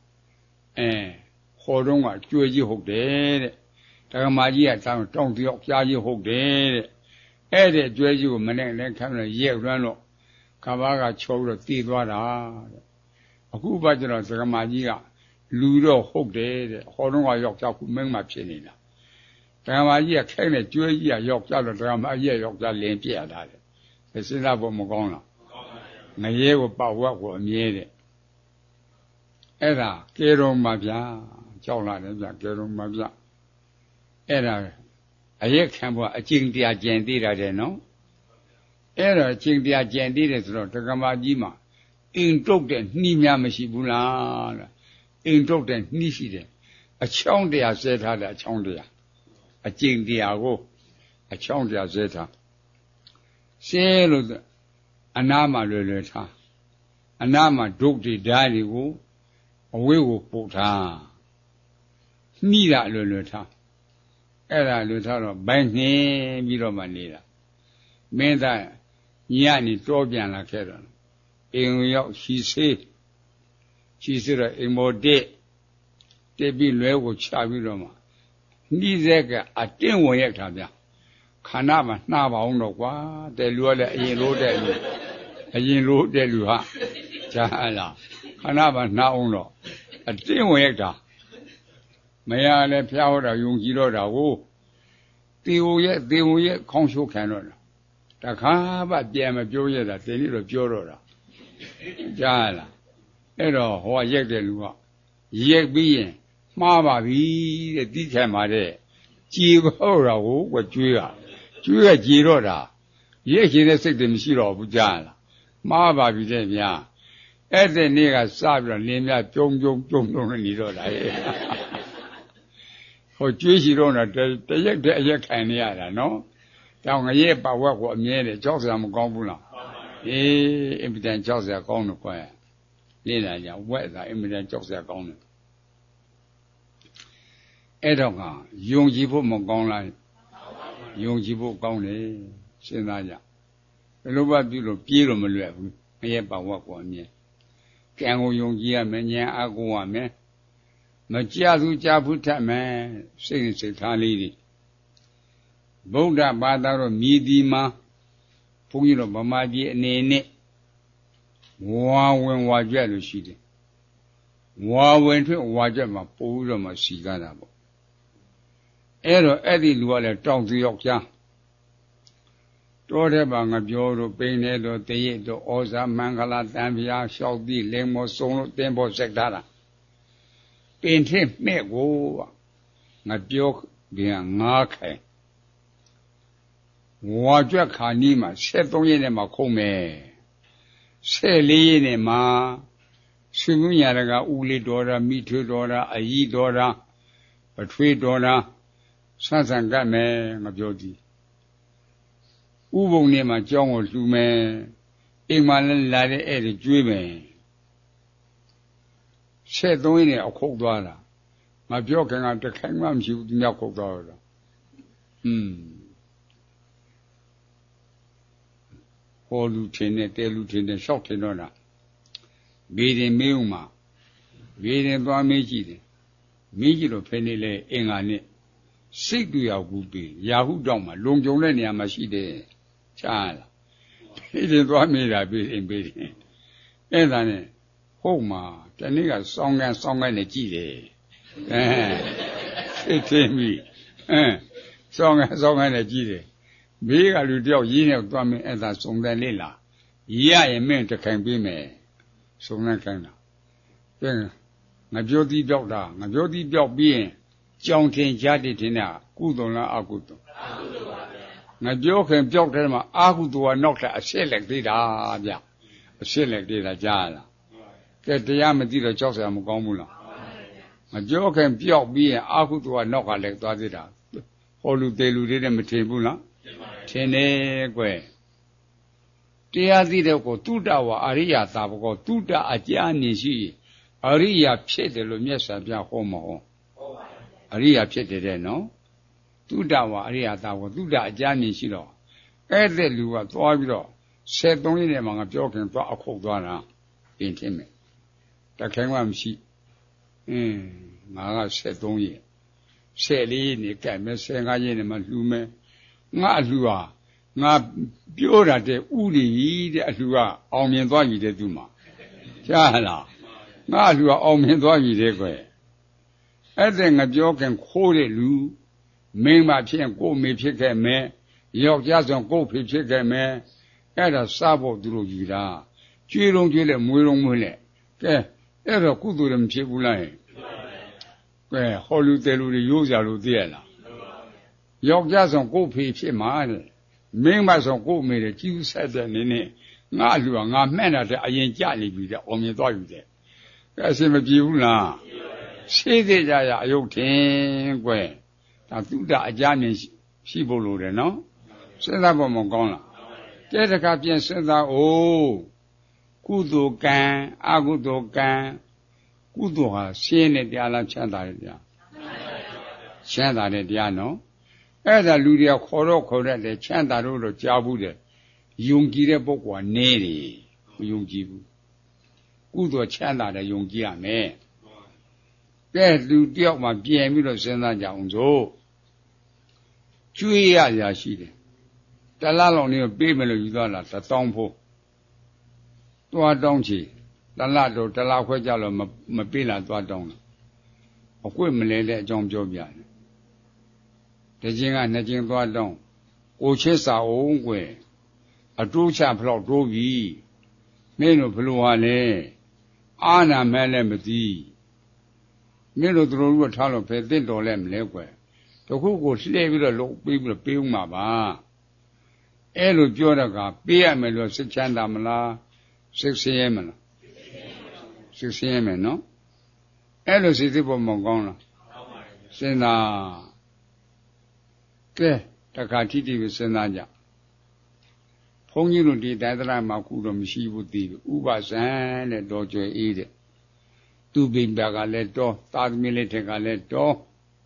ခေါ်တော့ကကြွေကြီးဟုတ်တယ်တဲ့ဓမ္မကြီးကတောင်းတယောက်ကြားကြီးဟုတ်တယ်တဲ့အဲ့ဒီကြွေကြီးကိုမနဲ့လည်းခံလို့ရက်လွှမ်းလို့ကဘာကချုပ်လို့တည်သွားတာတဲ့အခုပါကျတော့ဓမ္မကြီးကလူတော့ဟုတ်တယ်တဲ့ဟောတော့ကယောက်ျားခုမင်းမဖြစ်နေတာဓမ္မကြီးကခိုင်းတဲ့ကြွေးကြီးကယောက်ျားလို့ဓမ္မကြီးယောက်ျားလင်းပြရတာတဲ့စဉ်းစားဖို့မကောင်းလားငရဲကိုပေါ့ဝတ်ကိုအမြဲတဲ့အဲ့ဒါကေရုံပါဗျာကြောက်လာတယ်ဗျကေရုံပါဗျာအဲ့ဒါအရက်ခံဖို့အကျင့်တရားကျင့်သေးတာတဲ့နော်အဲ့တော့အကျင့်တရားကျင့်သေးတယ်ဆိုတော့ဓမ္မကြီးမှာအင်းတုတ်တဲ့နှီးများမရှိဘူးလားအင်းတုတ်တဲ့နှီးရှိတယ်အချောင်းတရားဆဲထားတယ်အချောင်းတရားအကျင့်တရားကိုအချောင်းတရားဆဲထားဆဲလို့အနာမှာလွယ်ထားအနာမှာဒုက္ခဓာတ်တွေကိုအဝေးကိုပုတ်ထားနှီးတာလွယ်ထားအဲ့ဒါလွယ်ထားတော့ဘိုင်းနှင်းပြီးတော့မှနေတာမင်းသားညနေတောပြန်လာခဲ့တော့အိမ်ရောက်ရှိစေးတော့အိမ်မောတက်ပြီးလွဲကိုချပြီးတော့မှနှီးဆက်ကအတင်းဝင်ရက်တာဗျခန္ဓာမှာနှာပါအောင်တော့ကွာတဲ့လူကလည်းအရင်လို့တဲ့လူဟာကြားလားခန္ဓာမှာနှာအောင်တော့အတင်းဝင်ရက်တာမရလည်းဖျားဟောတာယုံကြည်တော့တာကိုတေဝရဲ့ခေါင်းရှိုးခံတော့တာတခါမှပြန်မပြောရတာဒီနေ့တော့ပြောတော့တာကြားလားအဲ့တော့ဟောရက်တဲ့လူကရက်ပြီးရင်မှားပါပြီတဲ့တိခံပါတဲ့ကြည်တော့တာကိုကျွေးကကြည်တော့တာရက်ရှင်တဲ့စိတ်တွေမရှိတော့ဘူးကြားလားမှားပါပြီတဲ့ဗျာအဲ့တဲ့နေ့ကစပြီးတော့လင်းမြပြုံးနဲ့နေတော့တာရဲ့ဟိုကျွေးရှိတော့တာတရက်တဲ့အရက်ခံနေရတာနော်တောင်ငရဲပါဝက်ကိုအမြဲတည်းကြောက်စရာမကောင်းဘူးလားအေးအင်မတန်ကြောက်စရာကောင်းတယ်ကွယ်လေ့လာကြဝက်သာအင်မတန်ကြောက်စရာကောင်းတယ်အဲ့တော့ကယုံကြည်ဖို့မကောင်းလားယုံကြည်ဖို့ကောင်းတယ်စဉ်းစားကြဘယ်လိုမှပြုလို့ပြေးလို့မလွယ်ဘူးငရဲပါဝက်ကိုအမြဲကံကိုယုံကြည်ရမယ်ဉာဏ်အားကိုးရမယ်မကြသူကြာဖူးထက်မယ်စိတ်ထားလေးတွေဗုဒ္ဓဘာသာတော်မြည်ဒီမှာဘုန်းကြီးတို့ဗမာပြည်အနေနဲ့ဝါဝင်ဝါကြက်လို့ရှိတယ်ဝါဝင်ထွန်းဝါကြက်မှာပို့ပြီးတော့မှစီကားတာပေါ့အဲ့တော့အဲ့ဒီလူကလည်းတောင်းသူယောက်ျားတောထဲမှာငပြောတို့ပိန်ထဲတို့တရိပ်တို့ဩဇာမင်္ဂလာတန်ဖျားလျှောက်ပြီးလင်းမောစုံလို့တင်းဖို့စက်ထားတာပင်ထင်းမဲ့ကိုငပြောပြန်ငါးခိုင်ဝါကြွက်ခါနီးမှာ73ရက်နဲ့မှခုံးမယ်14ရက်နဲ့မှဆွေမျိုးညာကဦးလေးတော်တာမိထွေးတော်တာအကြီးတော်တာပထွေးတော်တာဆန်းဆန်းကတ်မယ်ငပြောကြည့်ဥပုံနဲ့မှကြောင်းကိုလှူမယ်အိမ်မှာလည်းလာတဲ့အဲ့ဒီကျွေးမယ်73ရက်နဲ့အခုတ်သွားတာငါပြောခင်ကတခိုင်မှမရှိဘူးသူများခုတ်သွားတော့ဟောလူထင်းနဲ့တဲလူထင်းနဲ့ရှောက်ထင်းတော့တာဘေးရင်မေးဦးမှာဘေးရင်သွားမေးကြည့်တယ်မေးကြည့်တော့ဖယ်နေလေအင်္ဂါနဲ့စိတ်တူရောက်ဘူးပြီရာဟုတောင်းမှာလုံကြုံတဲ့နေရာမှာရှိတယ်ချားလားဘေးရင်သွားမေးတာဘေးရင်အဲ့ဒါနဲ့ဟုတ်မှာတနေ့ကစောင်းကန်နဲ့ကြည့်တယ်စိတ်ထင်းပြီစောင်းကန်နဲ့ကြည့်တယ်ဘေးကလူတယောက်ရင်းနဲ့သွားမင်းအဲ့ဒါစုံတယ်လေလားရရင်မင်းတခိုင်ပေးမယ်စုံနဲ့ခိုင်းတာတဲ့ငါပြောသီးပြောက်တာငါပြောသီးပြောက်ပြီးရင်ကြောင်ထင်ကြတဲ့ထင်တာကုသိုလ်လားအကုသိုလ်ပါဗျာငါပြောခင်ပြောက်တယ်မှာအကုသိုလ်ကနောက်ထပ်အရှက်လက်သေးတာဗျအရှက်လက်သေးတာကြားလားကဲတရားမသိတော့ကြောက်စရာမကောင်းဘူးလားမပြောခင်ပြောက်ပြီးရင်အကုသိုလ်ကနောက်ကလည်းသွားသေးတာဟောလူသေးလူတွေနဲ့မထင်ဘူးလားထင်တယ်ကွယ်တရားသိတဲ့ကိုတုတ္တဝါအရိယာသာဘကောတုတ္တအကြာနေရှိအရိယာဖြစ်တယ်လို့မြတ်စွာဘုရားဟောမဟုတ်အရိယာဖြစ်တယ်နော်သုဒ္ဓဝါအရိယာသာဝသုဒ္ဓအကြမ်းမြင်ရှိတော့အဲ့တဲ့လူကသွားပြီးတော့73ရက်နဲ့မှငါပြောခင်သွားအခုတ်သွားတာပြင်ထင်းမယ်တခိုင်းမှမရှိငါက73ရက်14နေကြိုက်မယ်15ရက်နဲ့မှလှူမယ်ငါအလှူဟာငါပြောတာတဲ့ဥရီတဲ့အလှူကအောင်မြင်သွားပြီတဲ့သူမှာကြားလားငါအလှူကအောင်မြင်သွားပြီတဲ့ကွယ်အဲ့တဲ့ငါပြောခင်ခိုးတဲ့လူမင်းမဖြစ်ရင်ကို့မေဖြစ်ခဲ့မယ်ယောက်ျားဆိုကို့ဖေဖြစ်ခဲ့မယ်အဲ့ဒါစားဖို့သူတို့ယူတာကျွေးလုံးကျွေးလက်မွေးလုံးမွေးလက်ကဲအဲ့တော့ကုသိုလ်တွေမဖြစ်ဘူးလားကဲဟောလူတယ်လူတွေရိုးကြလို့သိရလားယောက်ျားဆိုကို့ဖေဖြစ်မှာတဲ့မင်းမဆိုကို့မေတဲ့ကြီးဦးဆက်တဲ့နေနဲ့ငါအလှူကငါမှဲ့တာတဲ့အရင်ကြနေပြီတဲ့အောင်မြင်သွားပြီတဲ့ကဲအစင်မပြေဘူးလားရှိသေးကြရအယုတ်ထင်ကွယ်ဒါသုဒ္ဓအကြမြင်ရှိဖို့လိုတယ်နော်စဉ်းစားဖို့မကောင်းလားကဲတခါပြန်စဉ်းစားကုသိုလ်ကံအကုသိုလ်ကံကုသိုလ်ဟာရှင်းတဲ့တရားလားချမ်းသာတဲ့တရားချမ်းသာတဲ့တရားနော်အဲ့ဒါလူတွေကခေါ်တဲ့ချမ်းသာလို့တော့ကြားဘူးတယ်ယုံကြည်တဲ့ပုဂ္ဂိုလ်ကနေတယ်မယုံကြည်ဘူးကုသိုလ်ချမ်းသာတဲ့ယုံကြည်ရမယ်ကဲလူတယောက်မှပြင်ပြီးတော့စဉ်းစားကြအောင်စို့ကျွေးရရာရှိတယ်တလားလောက်နေပေးမယ်လို့ယူသွားတာ1000ဖို့သွားတောင်းချီတလားတော့တလားခွဲကြလို့မပေးလာသွားတောင်းတာအကွေ့မလဲတဲ့အကြောင်းပြောပြတယ်တစ်ချင်းကနှစ်ချင်းသွားတောင်းကိုချစ်စာအောင်ကွယ်အတိုးချဖလောက်တိုးပြီမင်းတို့ဘလို့ဟာလဲအာနာမဲလည်းမသိမင်းတို့တို့ကထားလို့ဖယ်သိတော်လဲမလဲကွယ်တခုကိုလှည့်ပြီးတော့လုပ်ပြီးတော့ပေးဦးမှာပါအဲ့လိုပြောတော့ကပေးရမယ်လို့စိတ်ချမ်းသာမလားစိတ်ဆင်းရဲမလားစိတ်ဆင်းရဲမယ်နော်အဲ့လိုစိတ်သိဖို့မကောင်းလားစဉ်းစားကဲတခါထိတိပဲစဉ်းစားကြဘုန်းကြီးတို့ဒီတိုင်းသရမှာခုတော့မရှိဘူးသိတယ်ဥပဇံတဲ့တော်ကျွယ်အေးတဲ့သူပိပကလည်းတော်သာသမီလေးထက်ကလည်းတော်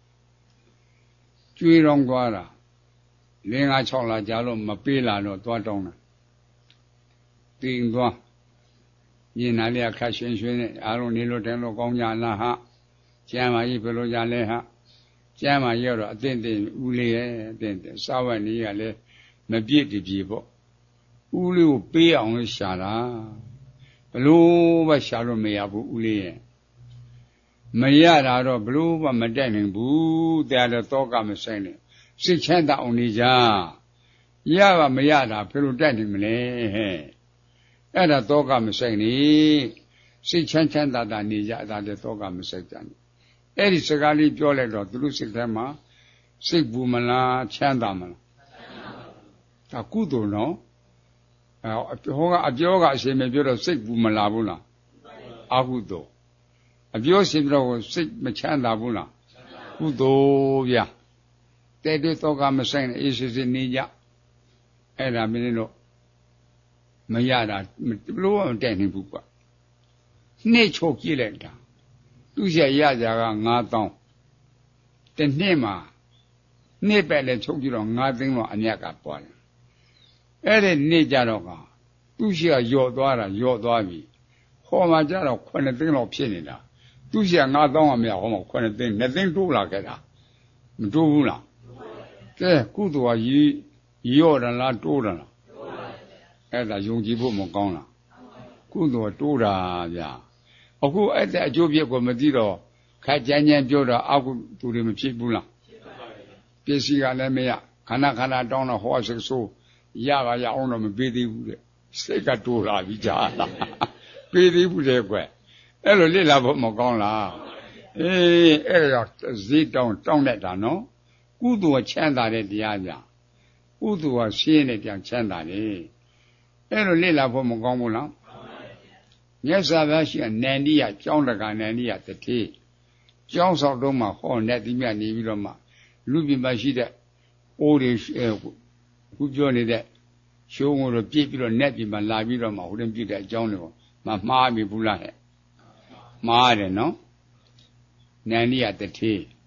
ကျွေးတော်သွားတာ5-6လကြာလို့မပေးလာတော့သွားတောင်းတာတင်သွားညင်နာလေးအခက်ရွှင်ရွှင်နဲ့အားလုံးနေလို့တဲလို့ကောင်းကြလားဟာကျမ်းမာကြီးဘယ်လိုကြလဲဟာကျမ်းမာကြီးတော့အသင့်တင်ဦးလေးရဲ့အသင့်တင်စာဝတ်နေရလဲမပြည့်တပြေပေါ့ဦးလေးကိုပေးအောင်လို့ရှာတာဘလို့ပဲရှာလို့မရဘူးဦးလေးရဲ့မရတာတော့ဘလို့မှမတက်နိုင်ဘူးတရားတော်ကမဆိုင်နဲ့စိတ်ချမ်းသာအောင်နေကြရပါမရတာဘယ်လိုတက်နိုင်မလဲဟဲ့အဲ့ဒါတော့ကမဆိုင်နေစိတ်ချမ်းသာနေကြအဲ့ဒါလည်းတော့ကမဆိုင်ကြဘူးအဲ့ဒီစကားလေးပြောလိုက်တော့သူတို့စိတ်ထဲမှာစိတ်ဘူးမလားချမ်းသာမလားဒါကုသိုလ်နော်ဟောကအပြောကအရှင်မပြောတော့စိတ်ဘူးမလားဘူးလားအကုသိုလ်အပြောရှင်ပြောတော့စိတ်မချမ်းသာဘူးလားကုသိုလ်ဗျာတဲ့တဲ့တော့ကမဆိုင်နဲ့အေးစစ်နေကြအဲ့ဒါမင်းတို့မရတာဘလို့မတက်နိုင်ဘူးကွာနှိမ့်ချုပ်ကြည့်လိုက်တာသူ့ရကြက9000တနှစ်မှာနှစ်ပဲလေချုပ်ကြည့်တော့9သိန်းလောက်အမြတ်ကပွားတယ်အဲ့ဒီနေ့ကြတော့ကသူ့ရရော့သွားပြီဟောမှာကြတော့9သိန်းလောက်ဖြစ်နေတာသူ့ရ9000အမြတ်ဟောမှာ9သိန်း2သိန်းတိုးလာခဲ့တာမတိုးဘူးလားကဲကုသိုလ်ကရော့တယ်လားတိုးတယ်လားအဲ့ဒါယုံကြည်ဖို့မကောင်းလားကုသိုလ်တိုးတာဗျာအခုအဲ့တဲ့အကျိုးပြကိုမသိတော့ခက်ကြမ်းကြမ်းပြောတော့အကုသိုလ်တွေမဖြစ်ဘူးလားပစ္စည်းကလည်းမရခဏတောင်းတော့ဟောစိတ်ဆိုးရအောင်တော့မပေးသေးဘူးတဲ့စိတ်ကတိုးလာပြီကြာလားပေးသေးဘူးတဲ့ကွအဲ့လိုလိလာဖို့မကောင်းလားအေးအဲ့ဒါဈေးတောင်းတတ်တာနော်ကုသိုလ်ချမ်းသာတဲ့တရားကြာကုသိုလ်ကရှင်းတဲ့တရားချမ်းသာတယ်အဲ့လိုလိလာဖို့မကောင်းဘူးလားမြတ်စွာဘုရားရှိခိုးနန္ဒီယကျောင်းတကာနန္ဒီယတတိကျောင်းဆောင်တော့မှဟောနဲ့ဒီမြတ်နေပြီးတော့မှလူပြင်မှာရှိတဲ့အိုးတွေခုပြောနေတဲ့ရှိုးငိုတော့ပြည့်ပြီးတော့နဲ့ပြင်မှာလာပြီးတော့မှဟိုတင်ပြတဲ့အကြောင်းတွေကိုမမှားပြီဘူးလားဟဲ့မှားတယ်နော်နန္ဒီယတတိဟ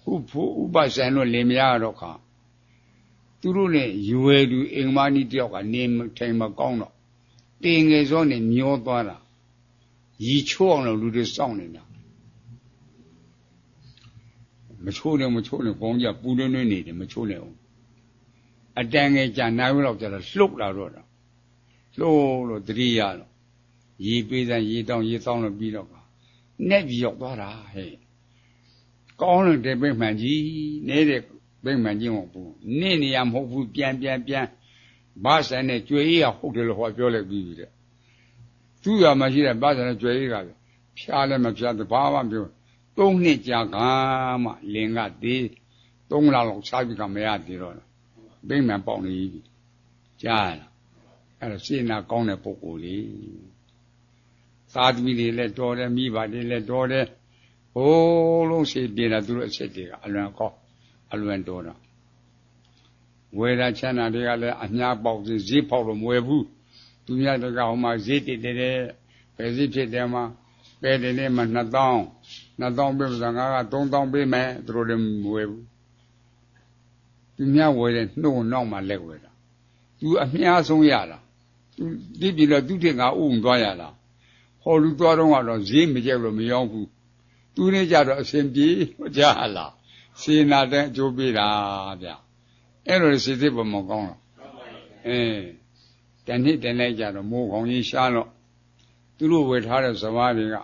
ဥပဆိုင်လို့လင်မရတော့ခါသူတို့နဲ့ရွယ်သူအင်္ဂမနီတယောက်ကနေထိုင်မကောင်းတော့တင်ငယ်စောနဲ့မျောသွားတာရီချိုးအောင်လို့လူတွေစောင့်နေတာမချိုးနဲ့ကောင်းကြပူလွန်းနေတယ်မချိုးနဲ့အောင်အတန်ငယ်ကြာနိုင်လို့ကျတော့လှုပ်လာတော့တာလှုပ်လို့တတိယတော့ရေပေးစမ်းရေတောင်းလို့ပြီးတော့နဲ့ပြီးရောက်သွားတာဟဲ့ကောင်းတဲ့ဗိမှန်ကြီးနေတဲ့ဗိမှန်ကြီးမဟုတ်ဘူးနေနေရမဟုတ်ဘူးပြန်ဘာဆိုင်နဲ့ကြွေရဟုတ်တယ်လို့ဟောပြောလိုက်ပြီးတဲ့သူ့ရမရှိတဲ့ဘာဆိုင်နဲ့ကြွေရကဖြားလည်းမဖြားတဘာမှပြော3 နှစ်ကြာကမှလင်ကသေး3 လလောက်စားပြီးကမရသေးတော့ဗိမှန်ပေါက်နေပြီကြားလားအဲ့တော့စေနာကောင်းတဲ့ပုဂ္ဂိုလ်လေးသာသမီတွေလည်းတော်တယ်မိဘတွေလည်းတော်တယ်ဟိုးလုံးစေပြေတာသူတို့အစ်စ်တွေကအလွန်ကောင်းအလွန်တော်တာဝေဒချမ်းသာတွေကလည်းအများပေါက်ဈေးပေါက်လို့မဝယ်ဘူးသူများတကဟိုမှာဈေးတည်တယ်ပဲဈေးဖြစ်တယ်မှာပဲတယ်နဲ့မှ2000ပေးမှငါက3000ပေးမယ်သူတို့လည်းမဝယ်ဘူးသူများဝယ်တဲ့နှုတ်နောက်မှလက်ဝယ်တာသူအများဆုံးရတာသူဒီပြည်တော့သူတဲ့ငါဥုံသွားရတာဟောလူသွားတော့ကတော့ဈေးမကျက်လို့မရောဘူးသူနဲ့ကြတော့အစဉ်ပြေကြားလားစေနာတဲ့အကျိုးပေးတာဗျအဲ့လိုစိတ်စိတ်ပေါ်မကောင်းတော့တနေ့တနေ့ကြတော့မိုးခေါင်းကြီးရှားတော့သူတို့ဝယ်ထားတဲ့စဘာတွေက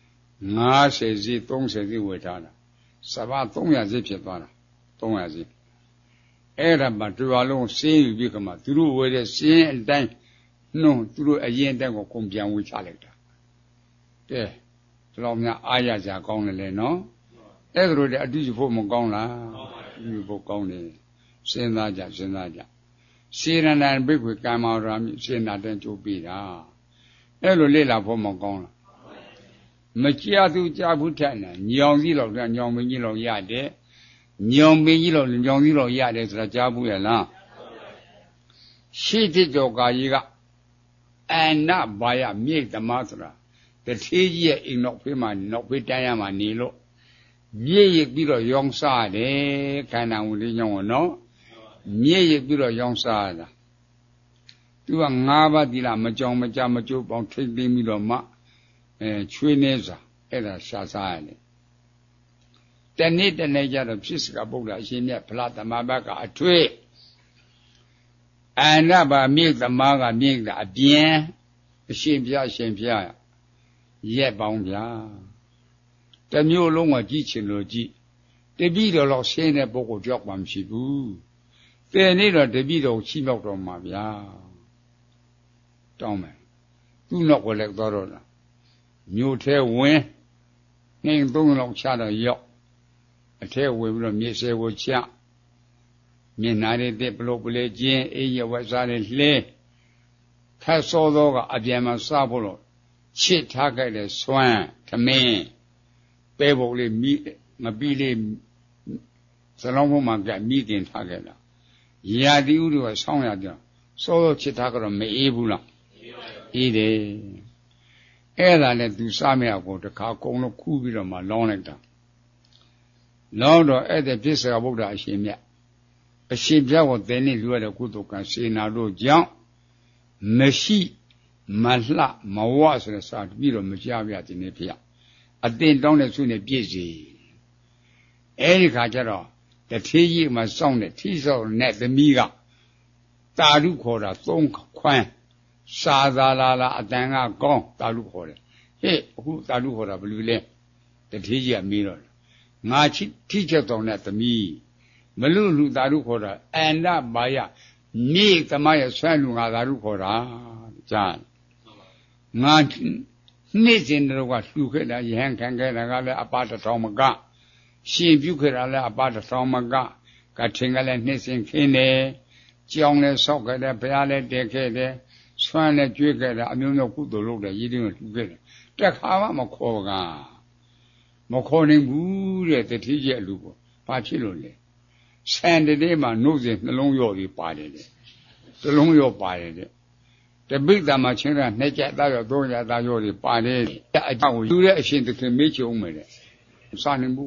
50စီ30စီဝယ်ထားတာစဘာ300စီဖြစ်သွားတာ300စီအဲ့ဒါမှတူအောင်လုံးစင်းယူပြီးခမှသူတို့ဝယ်တဲ့စင်းအတိုင်းနှုံသူတို့အရင်အတိုင်းကိုကုန်ပြန်ဝေချလိုက်တာကဲဒီလောက်များအားရကြကောင်းတယ်လေနော်အဲ့ဒါတို့တဲ့အတူယူဖို့မကောင်းလားယူဖို့ကောင်းတယ်စဉ်းစားကြစေရဏံဘိက္ခွေကမ္မရာမိစေနာတဲ့ကြိုးပြီးတာအဲ့လိုလေ့လာဖို့မကောင်းလားမကြားသူကြားဘူးထက်နဲ့ညောင်ကြီးလောက်ညောင်မင်းကြီးလောက်ရတယ်ညောင်မင်းကြီးလောက်ညောင်ကြီးလောက်ရတယ်ဆိုတာကြားဘူးရဲ့လားရှိတိတောကာကြီးကအနဘာယမြိတ်သမားဆိုတာတထေးကြီးရဲ့အိမ်နောက်ဖေးမှာနောက်ဖေးတန်းရမှာနေလို့မြည့်ရပြီးတော့ရောင်းစားတယ်ခန္ဓာဝင်လေးညောင်းတော့နော်မြည့်ရပြီးတော့ရောင်းစားတာသူက5 ပါးသီလမကြောင်မကြမကျိုးပေါင်းထိတ်သိမ်းပြီးတော့မှချွေးနေစာအဲ့ဒါရှားစားရတယ်တနေ့ကြတော့ဖြစ်စကဗုဒ္ဓအရှင်မြတ်ဖလားသမဘတ်ကအထွေးအန္တဘာမြိတ်သမားကမြိတ်ကအပြင်အရှင်ဖျားရက်ပေါင်းဗျာတမျိုးလုံးကကြည့်ချင်လို့ကြည့်တပည့်တော်လောက်ဆင်းတဲ့ပုဂ္ဂိုလ်ကြောက်မှမရှိဘူးတဲ့နေ့တော့တပည့်တော်ချိမြောက်တော်မှာဗျာတောင်းမယ်သူ့နောက်ကလည်းသွားတော့လားမြို့ထဲဝင်နှင်း3 လောက်ချတော့ရောက်အထဲဝင်ပြီးတော့မြေဆဲကိုချမျက်နှာတွေတက်ဘလို့ပလဲကျင်းအေးရဝက်စားတွေလှဲခတ်စောသောကအပြန်မှာစားဖို့လို့ချစ်ထားခဲ့တဲ့စွမ်းသမင်းပဲပုတ်လေးမိမပြီးလေးစလုံးဘုံမှာကမိတင်ထားခဲ့တာရာတိဥတို့ကဆောင်းရကြစောချစ်ထားကြတော့မအေးဘူးလားအေးတယ်အဲ့ဒါနဲ့သူစားမရဘူးတခါကုံလို့ခူးပြီးတော့မှလောင်းလိုက်တာလောင်းတော့အဲ့တဲ့ပြစ္ဆာဗုဒ္ဓအရှင်မြတ်အရှင်ပြတ်ကိုသင်နေလူရတဲ့ကုသိုလ်ကံစေနာတို့ကြောင့်မရှိမလှမဝဆိုတဲ့စာပြီးတော့မကြားပြခြင်းနဲ့ဖေအတင်တောင်းတဲ့ဆုနဲ့ပြည့်စီအဲဒီခါကျတော့တထေးကြီးမှာစောင့်တဲ့ထီစောင့်နဲ့သမီးကတာရုခေါ်တာ3 ခွန်းစာသာလာအတန်ကကောင်းတာရုခေါ်တယ်ဟဲ့အခုတာရုခေါ်တာဘယ်လိုလဲတထေးကြီးကမေးတော့ငါထီချက်တော်နဲ့သမီးမလူတာရုခေါ်တာအန္တဘာယမြေသမားရဲ့ဆွမ်းလူငါတာရုခေါ်တာကြားငါနေ့စဉ်တော့ကလှူခဲ့တာယဟန်ခံခဲ့တာကလည်းအပါ1000မကရှင်ပြုခဲ့တာလည်းအပါ1000မကကထင်ကလည်းနှစ်စဉ်ခင်းတယ်ကြောင်းလည်းဆောက်ခဲ့တယ်ဘုရားလည်းတည်ခဲ့တယ်ဆွမ်းလည်းကျွေးခဲ့တာအမျိုးမျိုးကုသိုလ်လုပ်တယ်ရည်တင်းကိုလှူခဲ့တယ်တခါမှမခေါ်နိုင်ဘူးတဲ့တတိယအလူပေါ့ဘာဖြစ်လို့လဲဆန်တေးမှာနှုတ်စဉ်နှလုံးရော့ပြီးပါတယ်တဲ့နှလုံးရော့ပါတယ်တဲ့တပိဿမှာချင်းက2 ချက်သားရော3 ချက်သားရောတွေပါတယ်အကြောင်းကိုယူတဲ့အရှင်သခင်မေးချုံမယ်တဲ့စာနေဘူးကွာ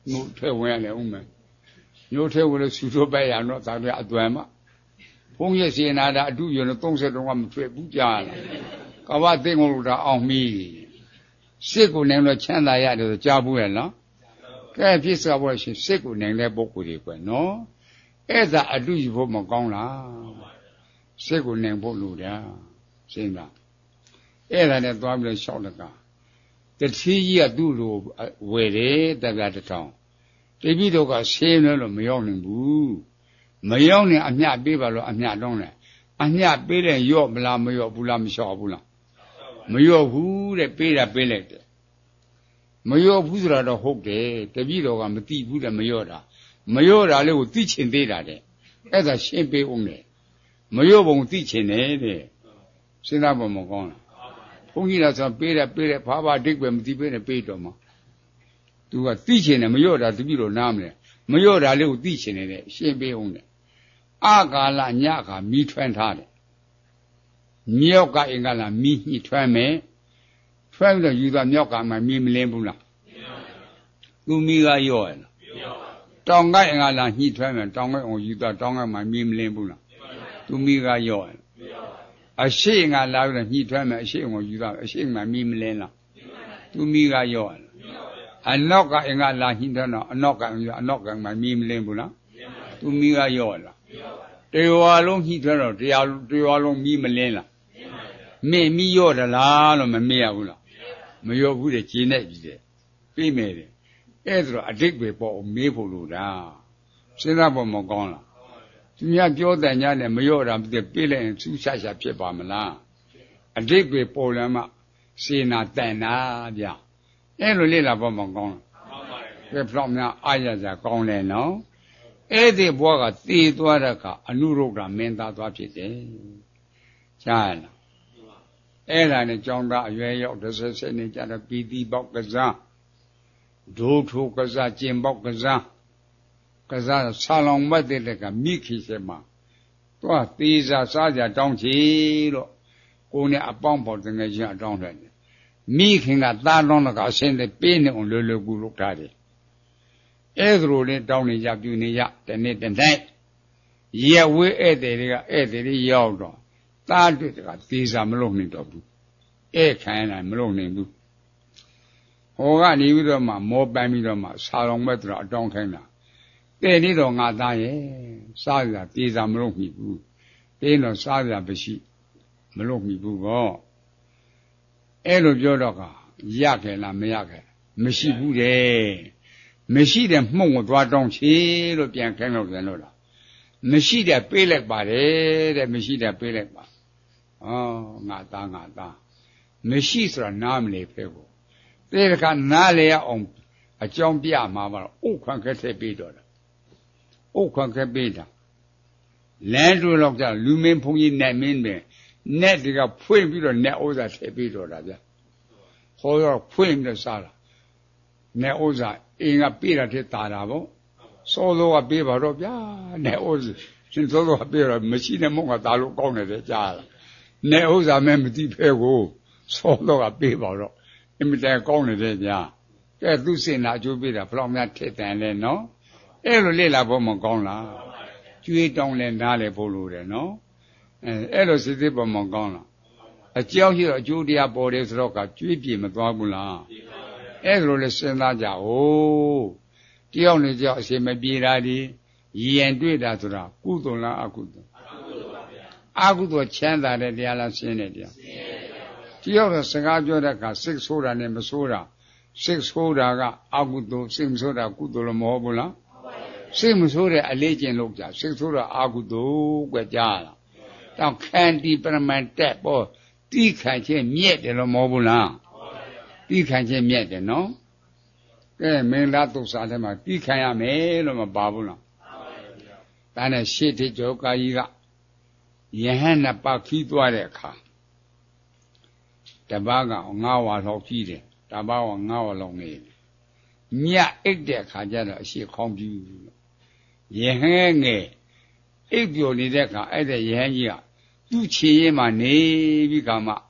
မြို့ထဲဝင်ရတယ်ဦးမယ်မြို့ထဲဝင်လို့ဆူဆိုပဲရတော့ဒါတွေအသွမ်းမှာဘုန်းကြီးစေနာတာအတူရုံ30တုန်းကမတွေ့ဘူးကြားလားကဘာသိငုံလို့တာအောင်မီစစ်ကိုနိုင်လို့ချမ်းသာရတယ်ဆိုကြားဘူးရဲ့နော်ကဲဖြစ်စားဖို့ရှင်စစ်ကိုနိုင်တဲ့ပုဂ္ဂိုလ်တွေကွနော်အဲ့ဒါအတူယူဖို့မကောင်းလားစစ်ကိုနိုင်ဖို့လိုတယ်ရှင်းလားအဲ့ဒါနဲ့သွားပြီးတော့ရှောက်လကတတိကြီးကသူ့လိုဝယ်တယ်တက္ကသထောင်တပိတော့ကဆေးနေလို့မရောက်နိုင်ဘူးမရောက်နေအမျှပေးပါလို့အမျှတောင်းတယ်အမျှပေးတယ်ရော့မလားမရော့ဘူးလားမလျှော့ဘူးလားမရော့ဘူးတဲ့ပေးတာပေးလိုက်တယ်မရော့ဘူးဆိုတာတော့ဟုတ်တယ်တပိတော့ကမသိဘူးတဲ့မရော့တာလေးကိုသိချင်သေးတာတဲ့အဲ့ဒါရှင်းပေးဦးမယ်မရော့ပုံသိချင်တယ်တဲ့စဉ်းစားပုံမကောင်းလားဘုန်းကြီးကဆိုပေးတယ်ဘာအဓိပ္ပာယ်မသိပေးနဲ့ပေးတော့မှာသူကသိချင်တယ်မရော့တာတပိတော့နားမလဲမရော့တာလေးကိုသိချင်တယ်ရှင်းပေးဦးတယ်အကာလညခါမီးထွန်းထားတယ်မြောက်ကအင်္ဂလာမီးညှိထွန်းမယ်ထွန်းပြီးတော့ယူသွားမြောက်ကမှမီးမလင်းဘူးလားသူမီးကရော့ရလားတောင်ကအင်္ဂလာညှိထွန်းမယ်တောင်ကအောင်ယူသွားတောင်ကမှမီးမလင်းဘူးလားသူမီးကရော့ရအရှိအင်္ဂလာပြီးတော့ညှိထွန်းမယ်အရှိအောင်ယူသွားအရှိမှမီးမလင်းလားသူမီးကရော့ရအနောက်ကအင်္ဂလာညှိထွန်းတော့အနောက်ကမှမီးမလင်းဘူးလားသူမီးကရော့လားတရားလုံးညှိထွန်းတော့တရားလုံးမီးမလင်းလားမင်းမီးရော့သလားလို့မမေ့ရဘူးလားမရော့ဘူးတဲ့ကျင်းနေပြီတဲ့ပြီးမယ်တဲ့အဲ့ဒါတော့အတိတ်ပဲပေါ့မေးဖို့လို့တာစဉ်းစားဖို့မကောင်းလားသူများပြောတဲ့ညနဲ့မရော့တာမသိပြေးလိုက်ရင်သူ့ရှာဖြစ်ပါမလားအတိတ်ပဲပေါ်လာမှစေနာတန်တာဗျအဲ့လိုလေ့လာဖို့မကောင်းလားဘယ်တော့မှအားရစရာကောင်းတယ်နော်အဲ့ဒီဘွားကတည်သွားတဲ့အခါအနုရုဒ္ဓမင်းသားသွားဖြစ်တယ်ကြားရလားအဲ့ဒါနဲ့ကြောင်းသားအရွယ်ရောက်30နှစ်ကြာတော့ပီတိပေါက်ကစားဒုထုကစားကျင်ပေါက်ကစားဆာလောင်မတ်တဲ့ကမိခိစေမှာသွားသေးစားစားကြတောင်းချီလို့ကိုနဲ့အပေါင်းပေါ်တငယ်ချင်းအတောင်းတယ်မိခင်ကသားလုံးကအရှင်းတဲ့ပေးနေအောင်လွယ်လွယ်ကူလုပ်ထားတယ်အဲ့ဒါလိုလေးတောင်းနေကြပြူနေကြတနေ့တနေ့ရက်ဝေးဧည့်သည်တွေကဧည့်သည်တွေရောက်တော့သားတွေ့ကသေးစားမလုပ်နိုင်တော့ဘူးဧခံရမလုပ်နိုင်ဘူးဟောကနေပြီးတော့မှမောပန်းပြီးတော့မှဆာလောင်မဲ့တော့အတောင်းခိုင်းတာတဲ့နေတော့ငါသားရဲ့စားရသေးစားမလုပ်မိဘူးတင်းတော့စားရမရှိမလုပ်မိဘူးကောအဲ့လိုပြောတော့ကရခဲ့လားမရခဲ့မရှိဘူးတဲ့မရှိတဲ့မှုန့်ကိုသွားတောင်းချေလို့ပြန်ခိုင်းလို့ပြန်လို့လားမရှိတဲ့ပေးလိုက်ပါတယ်တဲ့မရှိတဲ့ပေးလိုက်ပါဩငါသားမရှိဆိုတာနားမလဲဖဲကိုတဲ့တခါနားလေရအောင်အကြောင်းပြမှာပါတော့ဥခွန်ခက်ထည့်ပေးတော့တာဥခွန်ခက်ပေးတာလမ်းတို့တော့ကြလူမင်းဘုန်းကြီးနဲ့မင်းပဲနဲ့တကဖွင့်ပြီးတော့နဲ့ဥစ္စာထည့်ပေးတော့တာဗျဟောတော့ဖွင့်ပြီးတော့စားတာနဲ့ဥစ္စာအင်းကပေးတာတဲ့တာတာပေါ့စောစောကပေးပါတော့ဗျာနဲ့ဥစ္စာရှင်စောစောကပေးတော့မရှိတဲ့မုံကတာလို့ကောင်းတယ်တဲ့ကြားလားနဲ့ဥစ္စာမဲမသိဖဲကိုစောစောကပေးပါတော့အမြဲတမ်းကောင်းနေတဲ့ကြာကဲသူစင်နာအကျိုးပေးတာဘယ်တော့မှထက်တန်လဲနော်အဲ့လိုလေ့လာဖို့မကောင်းလားကျွေးတောင်းလဲနားလဲဖို့လိုတယ်နော်အဲ့လိုစိတ်သေးပေါ်မကောင်းလားအကြောင်းရှိတော့အကျိုးတရားပေါ်တယ်ဆိုတော့ကကျွေးပြေမသွားဘူးလားအဲ့လိုလဲစဉ်းစားကြဟုတ်တယောက်နဲ့တယောက်အစီမပြေတာဒီရည်ရင်တွေ့တာဆိုတာကုသိုလ်လားအကုသိုလ်အကုသိုလ်ချမ်းသာတဲ့တရားလားရှင်းတဲ့တရားတယောက်ကစကားပြောတဲ့အခါစိတ်ဆိုးတာနဲ့မဆိုးတာစိတ်ဆိုးတာကအကုသိုလ်စိတ်မဆိုးတာကုသိုလ်လို့မဟုတ်ဘူးလားစိတ်မဆိုးတဲ့အလေးကျင့်လုပ်ကြစိတ်ဆိုးတာအကုသိုလ်ကွကြားလားတောင်ခန္တီပရမန်တက်ပေါ်တိခံခြင်းမြက်တယ်လို့မဟုတ်ဘူးလားတိခံခြင်းမြက်တယ်နော်ကဲမင်းသားသုစာထဲမှာတိခံရမယ်လို့မပါဘူးလားဒါနဲ့ရှေ့တိကျော်ကာကြီးကယဟန်နှစ်ပါးခီးသွားတဲ့အခါတပားက9ဝါလောက်ကြီးတယ်တပားက9ဝါလောက်နေညအိတ်တဲ့အခါကျတော့အရှိခေါင်းပြူယဟန်ငယ်အိတ်ပြိုနေတဲ့အခါအဲ့တဲ့ယဟန်ကြီးကသူ့ခြေရင်းမှာနေပြီးခါမှ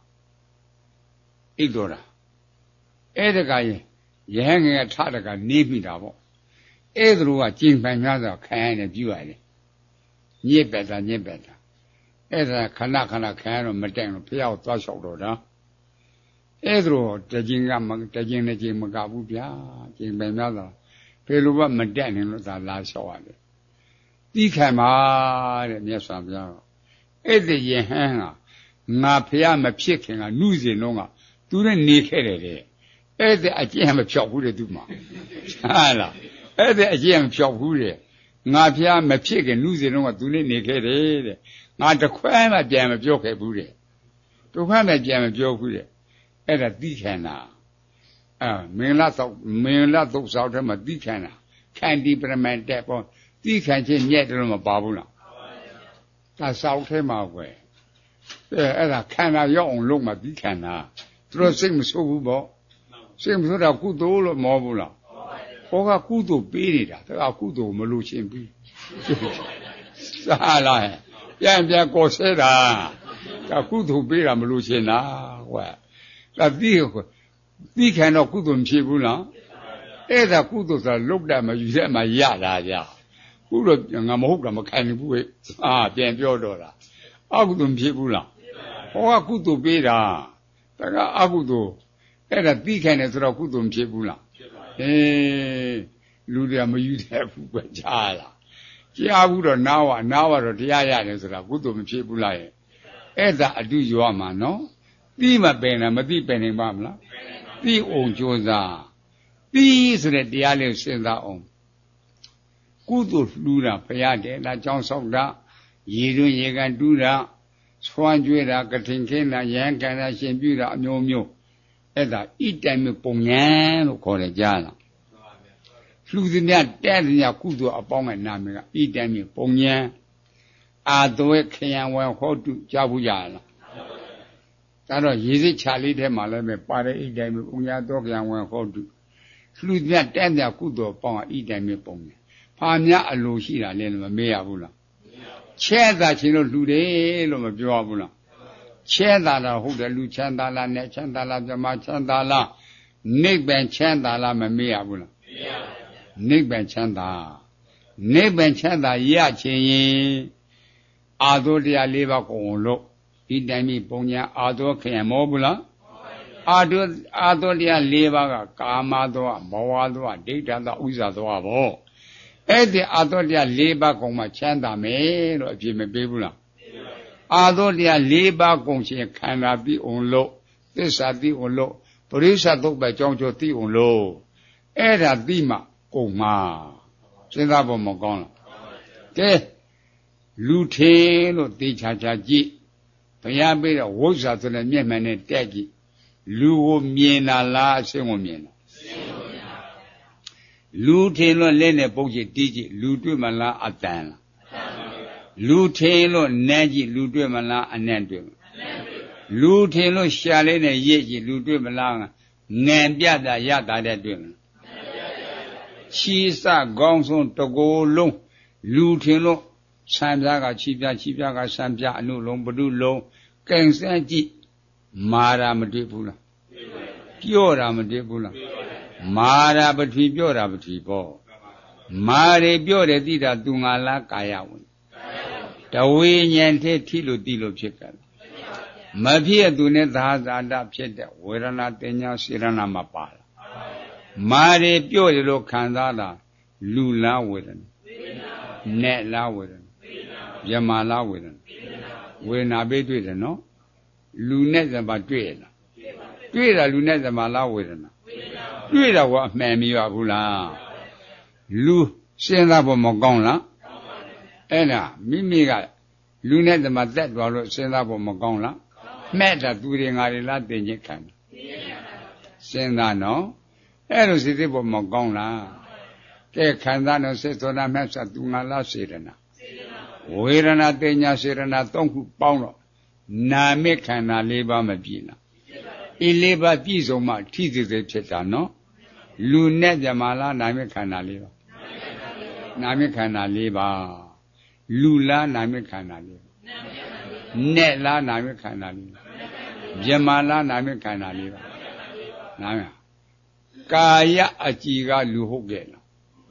အိတ်တော်တာအဲ့ဒါကယဟန်ငယ်ထတဲ့ကနေမိတာပေါ့အဲ့ဒါကကျင်ပိုင်များစွာခံရတယ်ပြုရတယ်ညစ်ပက်တာအဲ့ဒါခဏခဏခံရတော့မတက်လို့ဖျောက်သွားလျှောက်တော့တာအဲ့ဒါတခြင်းကတခြင်းနဲ့ခြင်းမကဘူးဗျာကျင်ပိုင်များစွာဖေလိုဘမတက်နိုင်လို့သာလာလျှောက်ရတယ်တိခံပါတဲ့မြတ်စွာဘုရားအဲ့ဒီယဟန်ကငါဖျားမဖြစ်ခင်ကနှုစဉ်တော့ကသူနဲ့နေခဲ့တယ်တဲ့အဲ့ဒီအကျင့်မဖြောက်ဘူးတဲ့သူမှာဟာလားအဲ့ဒီအကျင့်မဖြောက်ဘူးတဲ့ငါဖျားမဖြစ်ခင်နှုစဉ်တော့ကသူနဲ့နေခဲ့တယ်တဲ့ငါတခွဲမှပြန်မပြောခဲ့ဘူးတဲ့တခွဲမှပြန်မပြောဘူးတဲ့အဲ့ဒါတိခန္ဓာမင်္ဂလာသုတ်ဆောက်ထဲမှာတိခန္ဓာခန္တီပရမတ်တဲ့ပေါ့တိခန့်ချင်းမြက်တယ်လို့မပါဘူးလားဒါဆောက်ထဲမှာကွယ်အဲ့ဒါခန္ဓာရောက်အောင်လုပ်မှတိခန္ဓာသူတို့စိတ်မဆိုးဘူးပေါ့စိတ်မဆိုးတာကုသိုလ်လို့မဟုတ်ဘူးလားဟောကကုသိုလ်ပေးနေတာဒါကကုသိုလ်မလို့ချင်းပြီးစားလာပြန်ကော်ဆဲတာဒါကုသိုလ်ပေးတာမလို့ချင်းလားကွယ်ဒါတိခန့်တော့ကုသိုလ်မဖြစ်ဘူးလားအဲ့ဒါကုသိုလ်ဆိုလုတ်တယ်မယူတဲ့မှာရတာကြခုတော့ငါမဟုတ်တာမခံနိုင်ဘူးဟဲ့ပြန်ပြောတော့တာအကုသိုလ်မဖြစ်ဘူးလားဟောကကုသိုလ်ပေးတာဒါကအကုသိုလ်အဲ့ဒါသိခံတယ်ဆိုတော့ကုသိုလ်မဖြစ်ဘူးလားလူတွေကမယူတဲ့ဘူးပဲကြားလားကြားဘူးတော့နားဝတော့တရားရတယ်ဆိုတာကုသိုလ်မဖြစ်ဘူးလားရဲ့အဲ့ဒါအတုရောမှာနော်သိမပင်လားမသိပင်နိုင်ပါမလားသိအောင်ကြိုးစားသိဆိုတဲ့တရားလေးစဉ်းစားအောင်ကုသိုလ်လှူတာဘုရားတဲ့လားကြောင်းဆောက်တာရေတွင်းရေကန်တူးတာဆွမ်းကြွေးတာကထင်ခင်းတာရဟန်းကံတာရှင်ပြုတာအမျိုးမျိုးအဲ့ဒါဣတံမြပုံညာလို့ခေါ်တယ်ကြားလားလှူသည်များတဲ့သည်များကုသိုလ်အပေါင်းကနာမည်ကဣတံမြပုံညာအာသွဲခယံဝံဟောတုကြားဘူးရလားဒါတော့ရေစစ်ချလေးထဲမှာလည်းပဲပါတဲ့ဣတံမြပုံညာတော့ခယံဝံဟောတုလှူသည်များတဲ့သည်များကုသိုလ်အပေါင်းကဣတံမြပုံညာဖာများအလိုရှိတာလဲလို့မမေးရဘူးလားချဲ့တာချင်းလို့လှူတယ်လို့မပြောဘူးလားချဲ့တာတော့ဟုတ်တယ်လူချမ်းသာလားနဲ့ချမ်းသာလားပြမချမ်းသာလားနိဗ္ဗာန်ချမ်းသာလားမမေးရဘူးလားမေးရပါဘူးနိဗ္ဗာန်ချမ်းသာရချင်ရင်အာသောတရား၄ပါးကုန်လို့ဒီတိုင်းပြီပုံညာအာသောခရင်မောဘူးလားအာသောတရား၄ပါးကကာမသောဘဝသောဒိဋ္ဌသောဥစ္စာသောဘောအဲ့ဒီအာသောတရား၄ပါးကုန်မှချမ်းသာမယ်လို့အပြည့်မပေးဘူးလားအာသောတရား၄ပါးကုန်ရှင်ခန္ဓာသိအောင်လို့သစ္စာသိအောင်လို့ပရိစ္ဆသုတ်ပဲကြောင်းကျိုးသိအောင်လို့အဲ့ဒါသိမှကုန်မှာစဉ်းစားဖို့မကောင်းလားကဲလူထေလို့သိချာချာကြည့်ဘုရားပေးတဲ့ဝိဇ္ဇာဆိုတဲ့မျက်မှန်နဲ့တက်ကြည့်လူကိုမြင်တာလားအရှင်းကိုမြင်တာလူထင်လို့လက်နဲ့ပုတ်ကြည့်တီးကြည့်လူတွေ့မလားအတန်လားလူထင်လို့နန်းကြည့်လူတွေ့မလားအနံ့တွေ့မလားလူထင်လို့ရှာလေးနဲ့ရစ်ကြည့်လူတွေ့မလားငံပြတာရတာတဲ့တွေ့မလားချီစကောင်းဆုံးတကိုယ်လုံးလူထင်လို့ဆံပြားကချီပြားကဆံပြားအနုလုံးဘဒုလုံးကင်စမ်းကြည့်မာရာမတွေ့ဘူးလားပြော့တာမတွေ့ဘူးလားမာရာပတိပြော့တာပတိပေါ့မာရေပြော့တယ်သိတာသူငါလားကာယဝင်တဝိညာဉ်ထဲထိလို့သိလို့ဖြစ်တယ်မဖြစ်သူနဲ့သာဇာတဖြစ်တဲ့ဝေဒနာတင်ညာစေရနာမှာပါလားမာရေပြော့တယ်လို့ခံစားတာလူလားဝေဒနာနဲ့လားဝေဒနာယမလားဝေဒနာဝေဒနာပဲတွေ့တယ်နော်လူနဲ့ဇမတွေ့ရလားတွေ့တာလူနဲ့ဇမလားဝေဒနာတွေ့တာကအမှန်မရဘူးလားလူစဉ်းစားဖို့မကောင်းလားအဲ့ဒါမိမိကလူနဲ့တမသက်သွားလို့စဉ်းစားဖို့မကောင်းလားမဲ့တာသူတွေငါတွေလားတင်ချင်းခံစဉ်းစားနော်အဲ့လိုစိတ်ဖို့မကောင်းလားကဲခံစားတော့စိတ်ဆိုတာမဲ့ဆိုသူငါလားစေရနာဝေဒနာတင်ညာစေရနာ၃ခုပေါင်းတော့နာမေခန္ဓာ၄ပါးမပြည့်လားဤ၄ပါးပြည့်စုံမှထိစိစိဖြစ်တာနော်လူနဲ့ဇမလားနာမေခန္ဓာ၄ပါးနာမေခန္ဓာ၄ပါးလူလားနာမေခန္ဓာ၄ပါးနဲ့လားနာမေခန္ဓာ၄ပါးဇမလားနာမေခန္ဓာ၄ပါးနာမေကာယအကြည်ကလူဟုတ်ကဲ့လား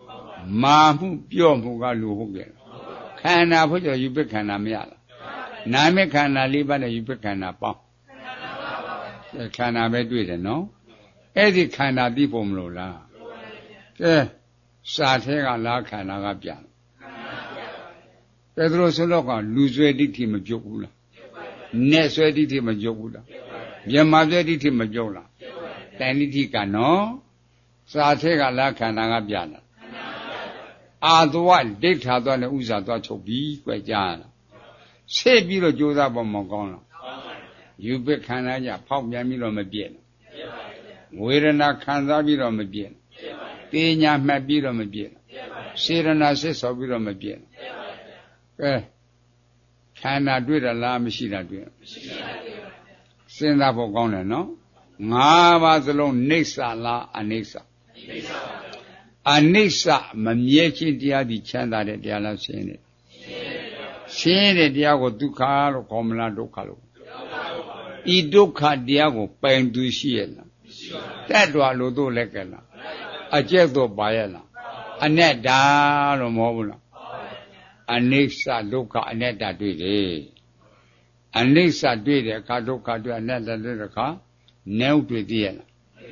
မာမှုပြော့မှုကလူဟုတ်ကဲ့ခန္ဓာဖို့ကြောင့်ယူပခန္ဓာမရလားနာမခန္ဓာ၄ပါးနဲ့ယူပခန္ဓာပေါင်းခန္ဓာပဲတွေ့တယ်နော်အဲ့ဒီခန္ဓာသိဖို့မလို့လားကဲစာထဲကလားခန္ဓာကပြန်ပေတရုဆိုတော့ကလူဆွဲဒိဋ္ဌိမပြုတ်ဘူးလားနက်ဆွဲဒိဋ္ဌိမပြုတ်ဘူးလားမြမဆွဲဒိဋ္ဌိမပြုတ်လားတန်ဒိဋ္ဌိကနော်စာထဲကလားခန္ဓာကပြန်လာအာသဝဒိဋ္ဌာသွားနဲ့ဥစ္စာသွားချုပ်ပြီးကြွယ်ကြလားဆေးပြီးတော့ကြိုးစားပေါ်မကောင်းလားယူပခန္ဓာကြဖောက်ပြန်ပြီးတော့မပြည့်ဝေဒနာခံစားပြီးတော့မပြည့်တေညာမှတ်ပြီးတော့မပြည့်စေရနာစစ်ဆော်ပြီးတော့မပြည့်ကဲခန္ဓာတွေ့တယ်လားမရှိတာတွေ့စဉ်းစားဖို့ကောင်းတယ်နော်၅ပါးစလုံးနိစ္စလားအနိစ္စအနိစ္စမမြဲခြင်းတရားဒီချမ်းသာတဲ့တရားလားရှင်းတယ်ရှင်းတဲ့တရားကိုဒုက္ခလို့ခေါ်မလားဒုက္ခလို့ဤဒုက္ခတရားကိုပိုင်သူရှိရဲ့လားတက်တော်လို့တို့လက်ကလားအကျက်တော့ပါရဲ့လားအနတ္တလို့မဟုတ်ဘူးလားအနိစ္စဒုက္ခအနတ္တတွေ့တယ်အနိစ္စတွေ့တဲ့အခါဒုက္ခတွေ့အနတ္တတွေ့တဲ့အခါနည်းတွေ့သေးရဲ့လား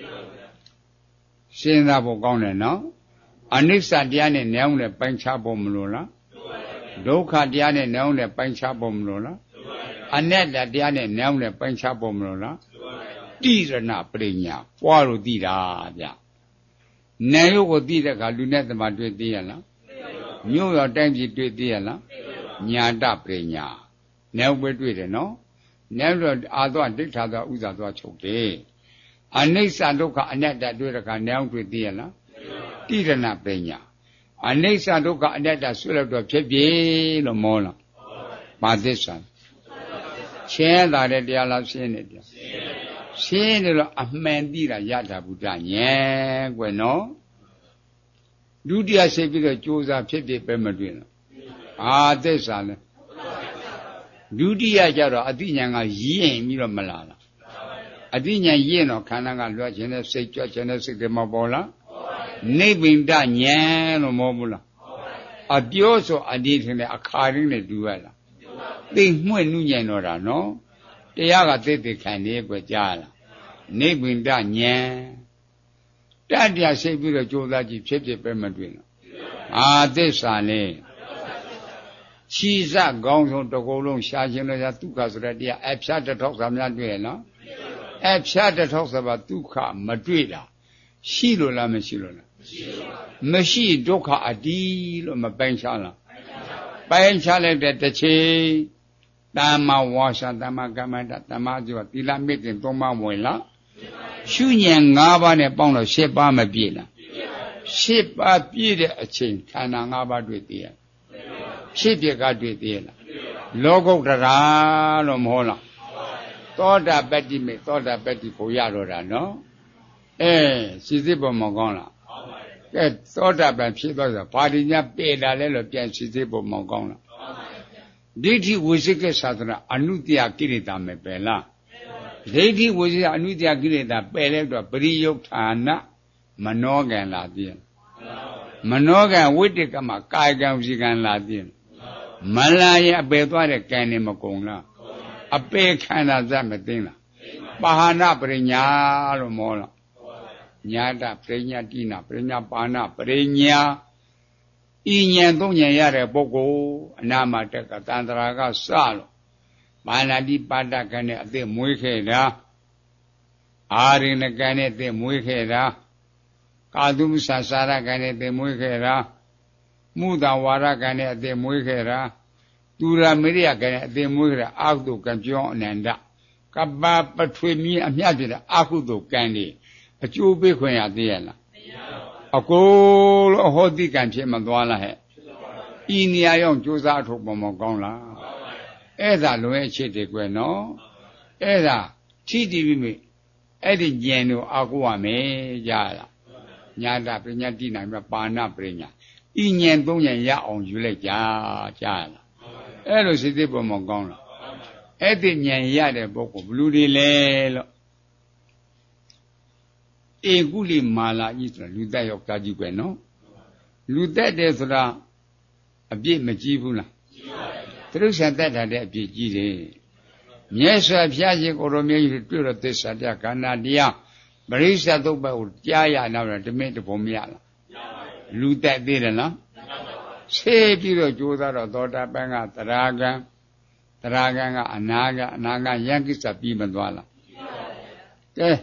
စဉ်းစားဖို့ကောင်းတယ်နော်အနိစ္စတရားနဲ့နည်းနဲ့ပိုင်းခြားဖို့မလို့လားဒုက္ခတရားနဲ့နည်းနဲ့ပိုင်းခြားဖို့မလို့လားအနတ္တတရားနဲ့နည်းနဲ့ပိုင်းခြားဖို့မလို့လားတိရဏပရိညာပွားလို့သိတာဗျနာယုတ်ကိုသိတဲ့အခါလူနဲ့တမတွေ့သေးရလားမြို့ရောတိုင်းပြည်တွေ့သေးရလားညာတပရိညာနည်းပဲတွေ့တယ်နော်နည်းတော့အာသောဒိဋ္ဌာသောဥစ္စာသောချုပ်တယ်အနိစ္စဒုက္ခအနတ္တတွေ့တဲ့အခါနည်းတွေ့သေးရလားတိရဏပရိညာအနိစ္စဒုက္ခအနတ္တဆွဲလို့တော့ဖြစ်ပြီလို့မောလားပါသစ္စာရှင်းတာတဲ့တရားလားရှင်းတယ်တရားရှင်းတယ်လို့အမှန်သိတာယထာဘုဒ္ဓဉာဏ်ကွယ်နော်ဒုတိယစိတ်ပြီးတော့ကြိုးစားဖြစ်ဖြစ်ပဲမတွေ့တော့အာသစ္စာလဲဒုတိယကျတော့အတိညာဏ်ကရင့်ပြီးတော့မလာလားအတိညာဏ်ရင့်တော့ခန္ဓာကလွှတ်ခြင်းနဲ့စိတ်ကြွခြင်းနဲ့စိတ်တွေမပေါ်လားနိဗ္ဗိန္ဒဉာဏ်လို့မဟုတ်ဘူးလားအပြောဆိုအဒီထင်တဲ့အခါရင်းနဲ့တူရလားသိမှွင့်နှုညံတော့တာနော်တရားကသိသိခံနေကြကြားလားနိဗ္ဗိန္ဒဉာဏ်တတရားရှိပြီးတော့ကြိုးစားကြည့်ဖြစ်ဖြစ်ပဲမတွေ့တော့အာသစ္စာလေခြိစကောင်းဆုံးတစ်ခုလုံးရှားခြင်းလို့ရှားဒုက္ခဆိုတဲ့တရားအဖြတ်တစ်ထောက်စာများတွေ့ရနော်အဖြတ်တစ်ထောက်စာပါဒုက္ခမတွေ့တာရှိလို့လားမရှိလို့လားမရှိဒုက္ခအတီးလို့မပိုင်ချလားပိုင်ချလိုက်တဲ့တစ်ချိန်တမ္မာဝါစာတမ္မာကမ္မန္တတမ္မာဇောသီလမေတ္တာသုံးပါးဝင်လားရှုဉဏ်၅ပါးနဲ့ပေါင်းတော့၈ပါးမပြည့်လား၈ပါးပြည့်တဲ့အချိန်ခန္ဓာ၅ပါးတွေ့သေးရဖြစ်ပြကတွေ့သေးရလားလောကုတ္တရာလို့မဟုတ်လားသောတာပတ္တိမေသောတာပတ္တိကိုရတော့တာနော်စီစစ်ပေါ်မကောင်းလားကဲသောတာပန်ဖြစ်သွားဆိုဘာဒီညာပေတာလဲလို့ပြန်စီစစ်ပေါ်မကောင်းလားဒိဋ္ဌိဝိသိကိသနာအနုတ္တယကိရိတာမယ်ပဲလားဒိဋ္ဌိဝိသိအနုတ္တယကိရိတာပယ်လိုက်တော့ပရိယုဌာနမနောကံလာသေးမနောကံဝိတ္တကမကာယကံဝစီကံလာသေးမလာရင်အပယ်သွားတဲ့ကံနေမကုန်လားအပယ်ခန္ဓာဇတ်မသိလားပါဟနာပရိညာလို့မောလားညာတပရိညာတိနာပရိညာပါဏပရိညာဤဉာဏ်သုံးဉာဏ်ရတဲ့ပုဂ္ဂိုလ်အနာမတက်ကတန္တရာကစလို့ပါဏတိပါဒကံနဲ့အသက်မွေးခဲ့တာအာရိဏကံနဲ့အသက်မွေးခဲ့တာကာသုမဆာစာရကံနဲ့အသက်မွေးခဲ့တာမုဒဝါရကံနဲ့အသက်မွေးခဲ့တာသူရမေရိယကံနဲ့အသက်မွေးခဲ့တာအာဟုတုကံပြောအနန္တကပ္ပပထွေမြင့်အမြတ်ပြတဲ့အာဟုတုကံတွေအကျိုးပေးခွင့်ရသေးရလားအကိုလို့ဟောတိကံဖြစ်မသွားလားဟဲ့ဤနေရာရောက်ကြိုးစားအထုတ်ပေါ်မကောင်းလားအဲ့ဒါလွယ်အခြေတည်းကွယ်နော်အဲ့ဒါထိတည်ပြီးမိအဲ့ဒီဉာဏ်ကိုအာကိုရမယ်ကြားလားညာတာပညာတိနိုင်မှာပါဏပညာဤဉာဏ်သုံးဉာဏ်ရအောင်ယူလိုက်ကြားလားအဲ့လိုစိတ်သေးပေါ်မကောင်းလားအဲ့ဒီဉာဏ်ရတဲ့ပုဂ္ဂိုလ်ဘလူတွေလဲလို့ဧကုလိမာလာကြီးဆိုတာလူသက်ယောက်ျားကြီးကွယ်နော်လူသက်တယ်ဆိုတာအပြစ်မကြီးဘူးလားသူတို့ဆန်သက်တာတဲ့အပြစ်ကြီးတယ်မြတ်စွာဘုရားရှင်ကိုယ်တော်မြတ်ကြီးတွေ့တော့သစ္စာတရားခန္ဓာတရားပရိစ္ဆေသုတ်ဘက်ကိုကြားရတော့ဓမင်းတပုံမရလားလူသက်သေးတယ်နော်ဆေးပြီးတော့ကြိုးစားတော့သောတာပန်ကသရဂံကအနာဂံယံကိစ္စပြီးမသွားလားကဲ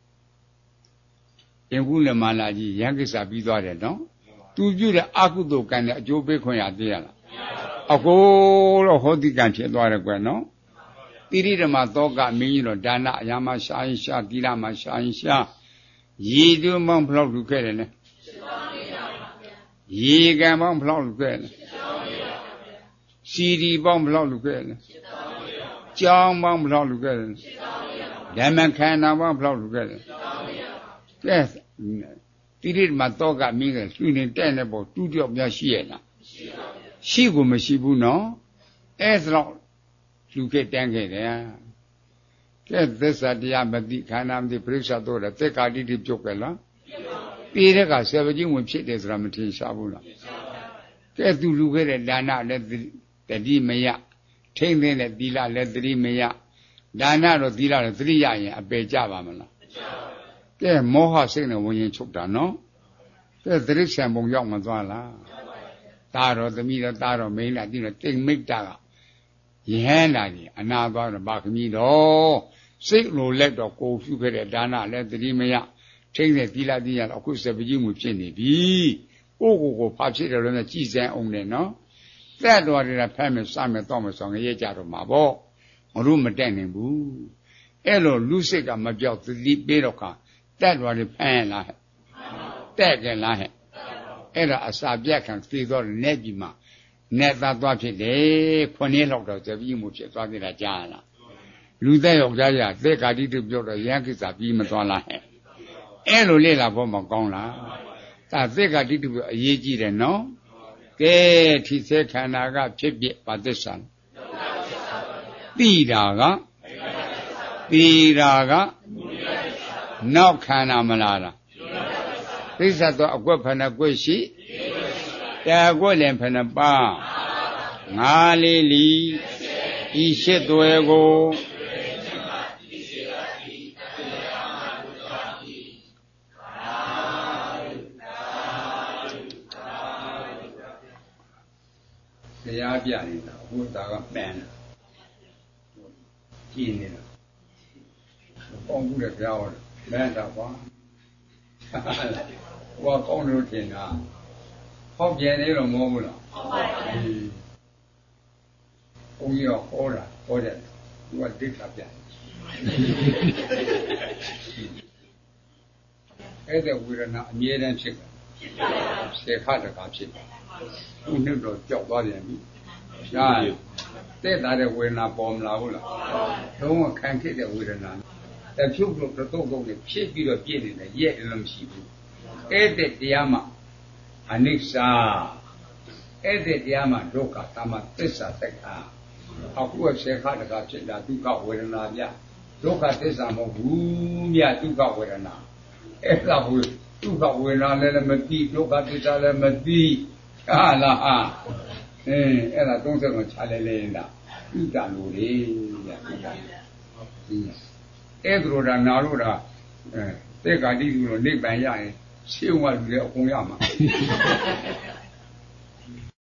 ယခုလည်းမလာကြီးယံကိစ္စပြီးသွားတယ်နော်သူပြုတဲ့အကုသိုလ်ကံနဲ့အကျိုးပေးခွင့်ရသေးရလားအကိုတော့ဟောတိကံဖြစ်သွားတယ်ကွယ်နော်တိရိဓမ္မသောကမင်းကြီးတော့ဒါနအရာမှာရှာရင်ရှာသီလမှာရှာရင်ရှာရည်တွမောင်းဘလောက်လူခဲ့တယ်လဲရေကံပေါင်းဘလောက်လူခဲ့လဲစီဒီပေါင်းဘလောက်လူခဲ့လဲကြောင်းပေါင်းဘလောက်လူခဲ့လဲဓမ္မခန္ဓာပေါင်းဘလောက်လူခဲ့လဲကဲတိရိဓမ္မသောကမင်းကသူနေတဲ့နေပေါ်တူးပြောက်များရှိရဲ့လားရှိကိုမရှိဘူးနော်အဲ့ဒါတော့လူခဲ့တန်းခဲ့တယ်ကဲသစ္စာတရားမသိခန္ဓာမသိပရိစ္ဆေတော့သက်္ကာတိတိပြုတ်ခဲ့လားပြေတဲ့ကဆေပကြီးဝင်ဖြစ်တယ်ဆိုတာမထင်ရှားဘူးလားကဲသူလူခဲ့တဲ့ဒါနလည်းတတိမယထိမ့်တဲ့သီလလည်းတတိမယဒါနတော့သီလလည်းသတိရရင်အပယ်ကြပါမလားကဲမောဟစိတ်နဲ့ဝင်ရင်ချုပ်တာနော်ကဲသတိဆံပုံရောက်မသွားလားတာတော်သမီးတော်တာတော်မိန်းလားဒီတော့တိမ်မိတ်တာကယဟန္တာကြီးအနာသွားတော့ဘာခမီးတော့စိတ်လိုလက်တော့ကိုဖြူခဲ့တဲ့ဒါနလည်းတတိမယထိမ့်တဲ့သီလသီလတော့အခုစပကြီးမှုဖြစ်နေပြီကိုဖာဖြစ်တယ်လို့လည်းကြည်စမ်းအောင်တယ်နော်တက်တော်တွေကဖမ်းမယ်စမယ်တော့မယ်ဆိုငရဲကြတော့မှာပေါ့ငါတို့မတက်နိုင်ဘူးအဲ့လိုလူစိတ်ကမပြောက်သတိပေးတော့ခါတက်တော်တွေဖမ်းလားတက်ကြလားဟဲ့အဲ့ဒါအစာပြတ်ခံသိတော့နဲ့ပြီမှာနဲ့သားသွားဖြစ်တယ်ခုနှစ်လောက်တော့စပကြီးမှုဖြစ်သွားသေးတာကြားလားလူသက်ယောက်ျားကြီးသက်ကာတိတုပြောတော့ရဟကိစ္စပြီးမသွားလားဟဲ့အဲ့လိုလေ့လာဖို့မကောင်းလားဒါသက်ကာတိတုပြောအရေးကြီးတယ်နော်ကဲထိစေခန္ဓာကဖြစ်ပြပါသစ္စာသိတာကနောက်ခန္ဓာမလားလားသစ္စာတော့အကွက်ဖဏကွက်ရှိတာကွက်လည်းဖဏပါငါလေးလီဤရှိသွဲကိုတရားပြနေတာဘုရားကပန်းတာကြည်နေတာပေါင်းဘူးတဲ့ပြောင်းတယ်ပန်းတာကွာဟောကောင်းလို့ထင်တာဟောပြန်နေတော့မဟုတ်ဘူးလားဟုတ်ပါဘူးဘုန်းကြီးကဟောတယ်သူကဒိဋ္ဌာပြန်အဲ့ဒါဝေဒနာအမြဲတမ်းဖြစ်တယ်ဆေခတကဖြစ်တယ်သူနှစ်တော့ကြောက်သွားပြန်ပြီရှားတဲ့တာတဲ့ဝေဒနာပေါ်မလာဘူးလားလုံးဝခံဖြစ်တဲ့ဝေဒနာတဖြုတ်တော့တုတ်နဲ့ဖြစ်ပြီးတော့ပြည့်နေတယ်ရဲ့လည်းမရှိဘူးအဲ့တဲ့တရားမှာအနိစ္စအဲ့တဲ့တရားမှာဒုက္ခသမသစ္စာသက်္ခာအခုဆေခတကဖြစ်တာဒုက္ခဝေဒနာပြဒုက္ခသစ္စာမဟုတ်ဘူးမြတ်ဒုက္ခဝေဒနာအဲ့ဒါဟုတ်ဒုက္ခဝေဒနာလည်းမသိဒုက္ခသစ္စာလည်းမသိဟာလားဟာအဲ့ဒါ30ချလဲလဲတာဥဒ္ဒလိုလေညဥဒ္ဒအဲ့ဒါတော့နာလို့တာတဲ့ကာတိလူလို့နိဗ္ဗာန်ရရင်ရှင်းဝလူလည်းအကုန်ရမှာ